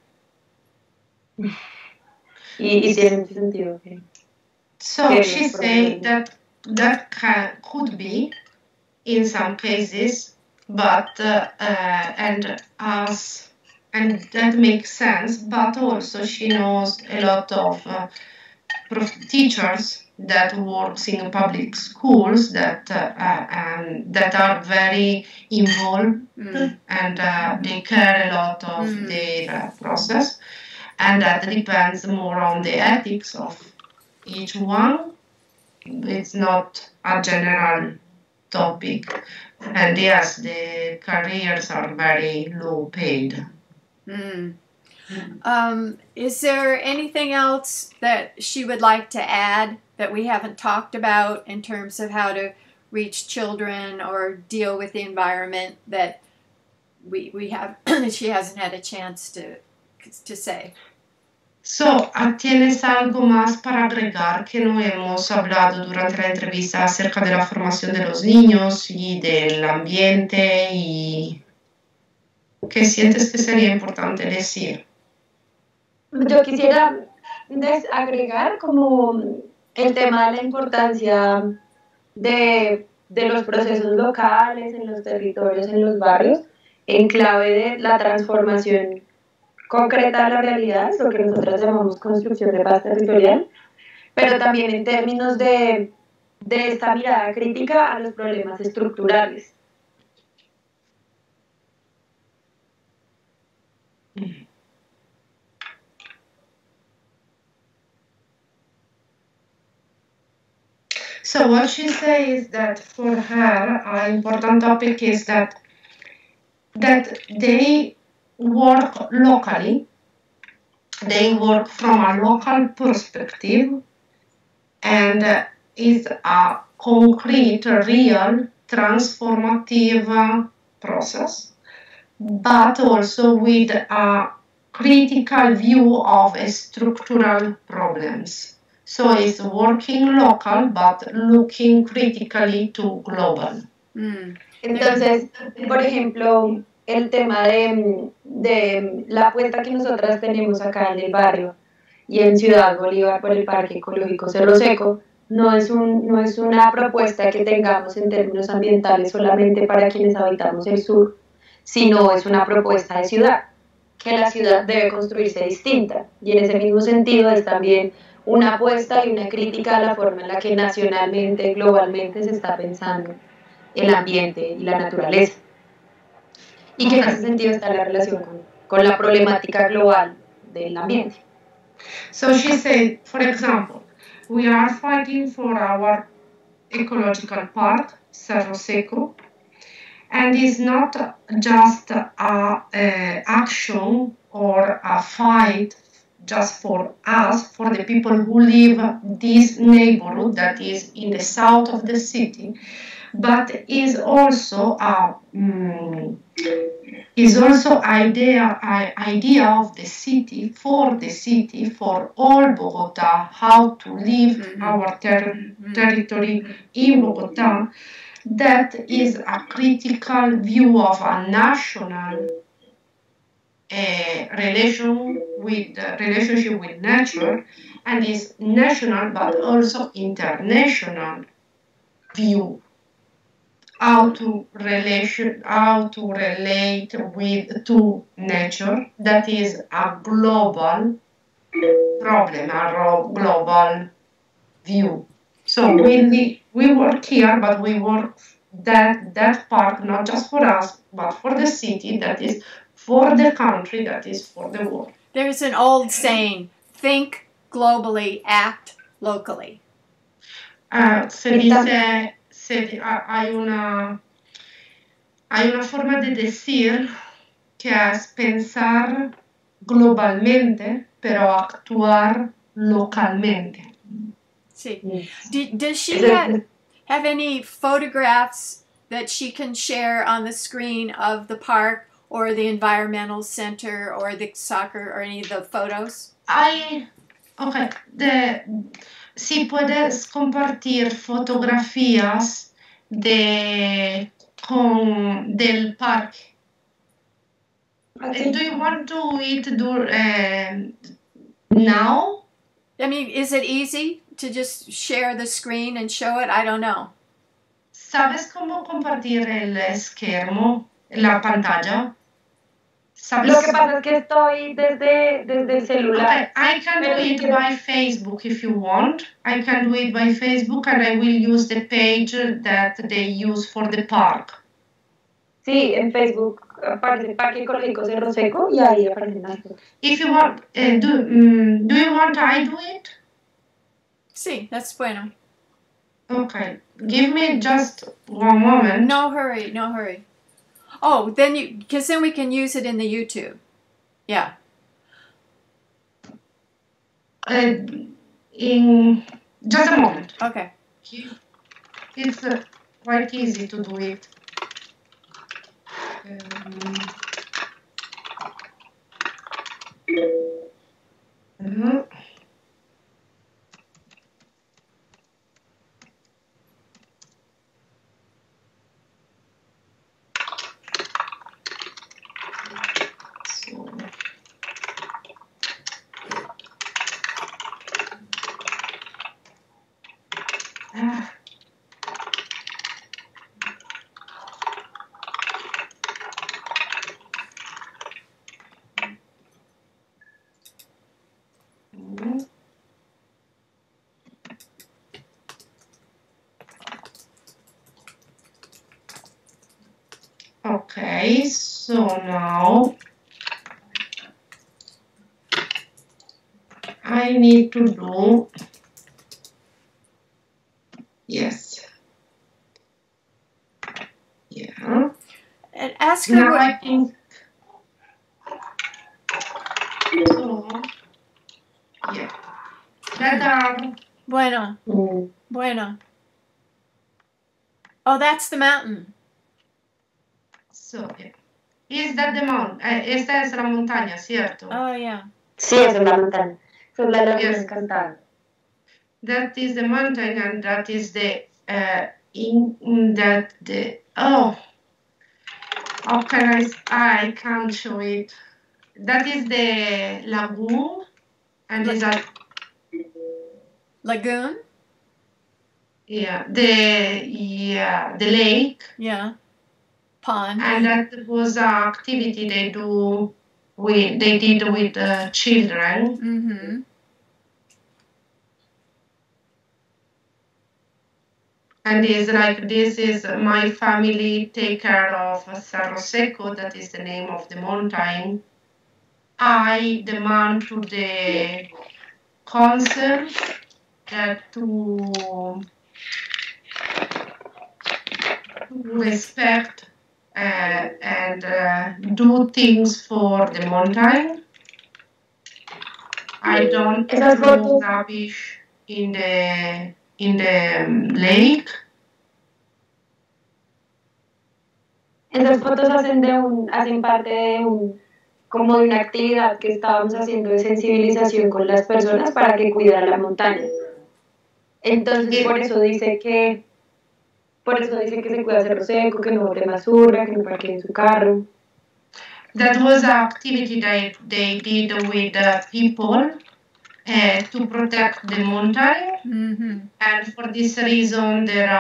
Y tiene mucho sentido. So she said that could be in some cases, but and that makes sense. But also she knows a lot of teachers that works in public schools that are very involved and they care a lot of their process, and that depends more on the ethics of each one. It's not a general topic, and yes, the careers are very low paid. Is there anything else that she would like to add that we haven't talked about in terms of how to reach children or deal with the environment that we have she hasn't had a chance to say? So, ¿tienes algo más para agregar que no hemos hablado durante la entrevista acerca de la formación de los niños y del ambiente y que sientes que sería importante decir? Yo quisiera agregar como el tema de la importancia de los procesos locales, en los territorios, en los barrios, en clave de la transformación concreta de la realidad, lo que nosotros llamamos construcción de paz territorial, pero también en términos de esta mirada crítica a los problemas estructurales. So what she says is that for her, an important topic is that they work locally, they work from a local perspective, and is a concrete, real, transformative process, but also with a critical view of structural problems. So it's working local, but looking critically to global. Entonces, por ejemplo, el tema de la apuesta que nosotras tenemos acá en el barrio y en Ciudad Bolívar por el Parque Ecológico Cerro Seco, no es una propuesta que tengamos en términos ambientales solamente para quienes habitamos el sur, sino es una propuesta de ciudad, que la ciudad debe construirse distinta. Y en ese mismo sentido es también una apuesta y una crítica a la forma en la que nacionalmente, globalmente se está pensando el ambiente y la naturaleza. Y que en ese sentido está la relación con la problemática global del ambiente. So she said, for example, we are fighting for our ecological park, Cerro Seco, and it's not just a action or a fight just for us, for the people who live this neighborhood that is in the south of the city, but is also idea of the city, for all Bogota, how to live our territory in Bogota. That is a critical view of a national relationship with nature, and is national but also international view. How to relate to nature, that is a global problem, a global view. So we work here, but we work that part not just for us, but for the city, that is for the country, that is for the world. There's an old saying, think globally, act locally. Hay una forma de decir que es pensar globalmente, pero actuar localmente. Sí. Does she have any photographs that she can share on the screen of the park or the environmental center or the soccer or any of the photos? Si puedes compartir fotografías del parque. Do you want to do it now? I mean, is it easy to just share the screen and show it? I don't know. ¿Sabes cómo compartir el schermo, la pantalla? ¿Sabes? Lo que pasa es que estoy desde el celular. Okay, I can do it by Facebook if you want. I can do it by Facebook, and I will use the page that they use for the park. Sí, en Facebook aparece Parque Ecológico Cerro Seco y ahí aparecen las fotos. If you want, do you want I do it? Sí, that's bueno. Okay, give me just one moment. No hurry, no hurry. Oh, because then we can use it in the YouTube. Yeah. In just a moment. Okay. It's quite easy to do it. Okay, so now I need to do, yes. Yeah. And ask her Now what, I think, so, yeah. Better. bueno, Mm. bueno. Oh, that's the mountain. So, yeah. Is that the mountain? Esta es la montaña, ¿cierto? Oh, yeah. Sí, esa es la montaña. Esa es la laguna Yes. encantada. That is the mountain, and that is the how can I can't show it. That is the lagoon, and is that Lagoon? the lake, Yeah. Pond. and that was an activity they did with children. Mm-hmm. And it's like, this is my family take care of Cerro Seco, that is the name of the mountain. I demand to the council that to respect and do things for the mountain. I don't Esas throw fotos- rubbish in the lake. Esas fotos hacen parte como de una actividad que estábamos haciendo de sensibilización con las personas para que cuidaran la montaña. Entonces por eso dice que se cuida Cerro Seco, que no bote basura, que no parquee en su carro. That was an activity they did with people to protect the mountain, Mm-hmm. and for this reason there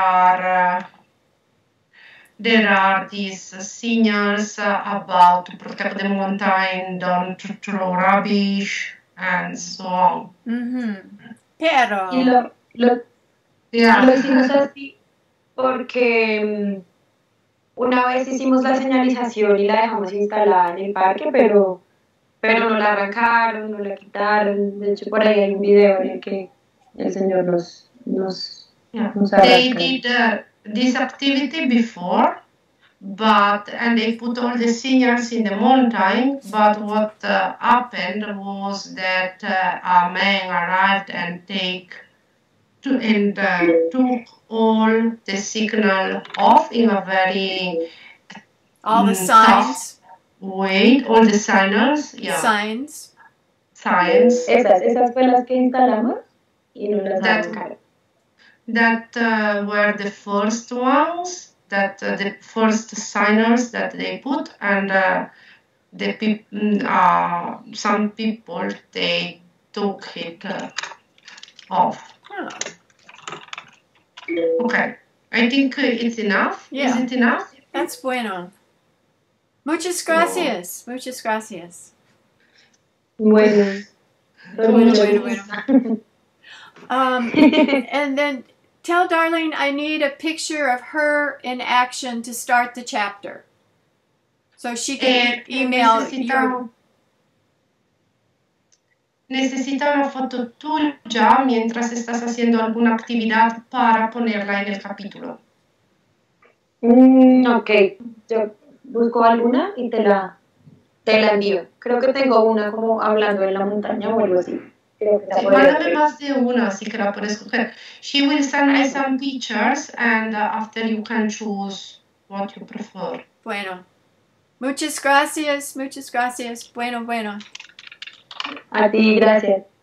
are these signals about to protect the mountain, don't throw rubbish, and so on. Mm-hmm. Pero. Y lo hicimos así porque una vez hicimos la señalización y la dejamos instalada en el parque, pero no la arrancaron, no la quitaron. De hecho, por ahí hay un video en el que el señor nos They arranca. did this activity before, and they put all the signals in the mountain, but what happened was that a man arrived and took all the signal off in a very All the signs. way, all the signals, Signs. signs Esas fue las que instalamos y no las arrancaron. that were the first ones, that the first signals that they put, and some people they took it off. Oh. Okay, I think it's enough. Yeah. Is it enough? That's bueno. Muchas gracias. Muchas gracias. Bueno. Bueno. And then tell Darlene I need a picture of her in action to start the chapter. So she can email your... Necesita una foto tuya mientras estás haciendo alguna actividad para ponerla en el capítulo. Ok, yo busco alguna y te la envío. Creo que tengo una como hablando en la montaña o algo así. Creo que la podría Mándame hacer. más de una, así que la puedes coger. She will send me some pictures, and after you can choose what you prefer. Bueno. Muchas gracias. Bueno. A ti, gracias.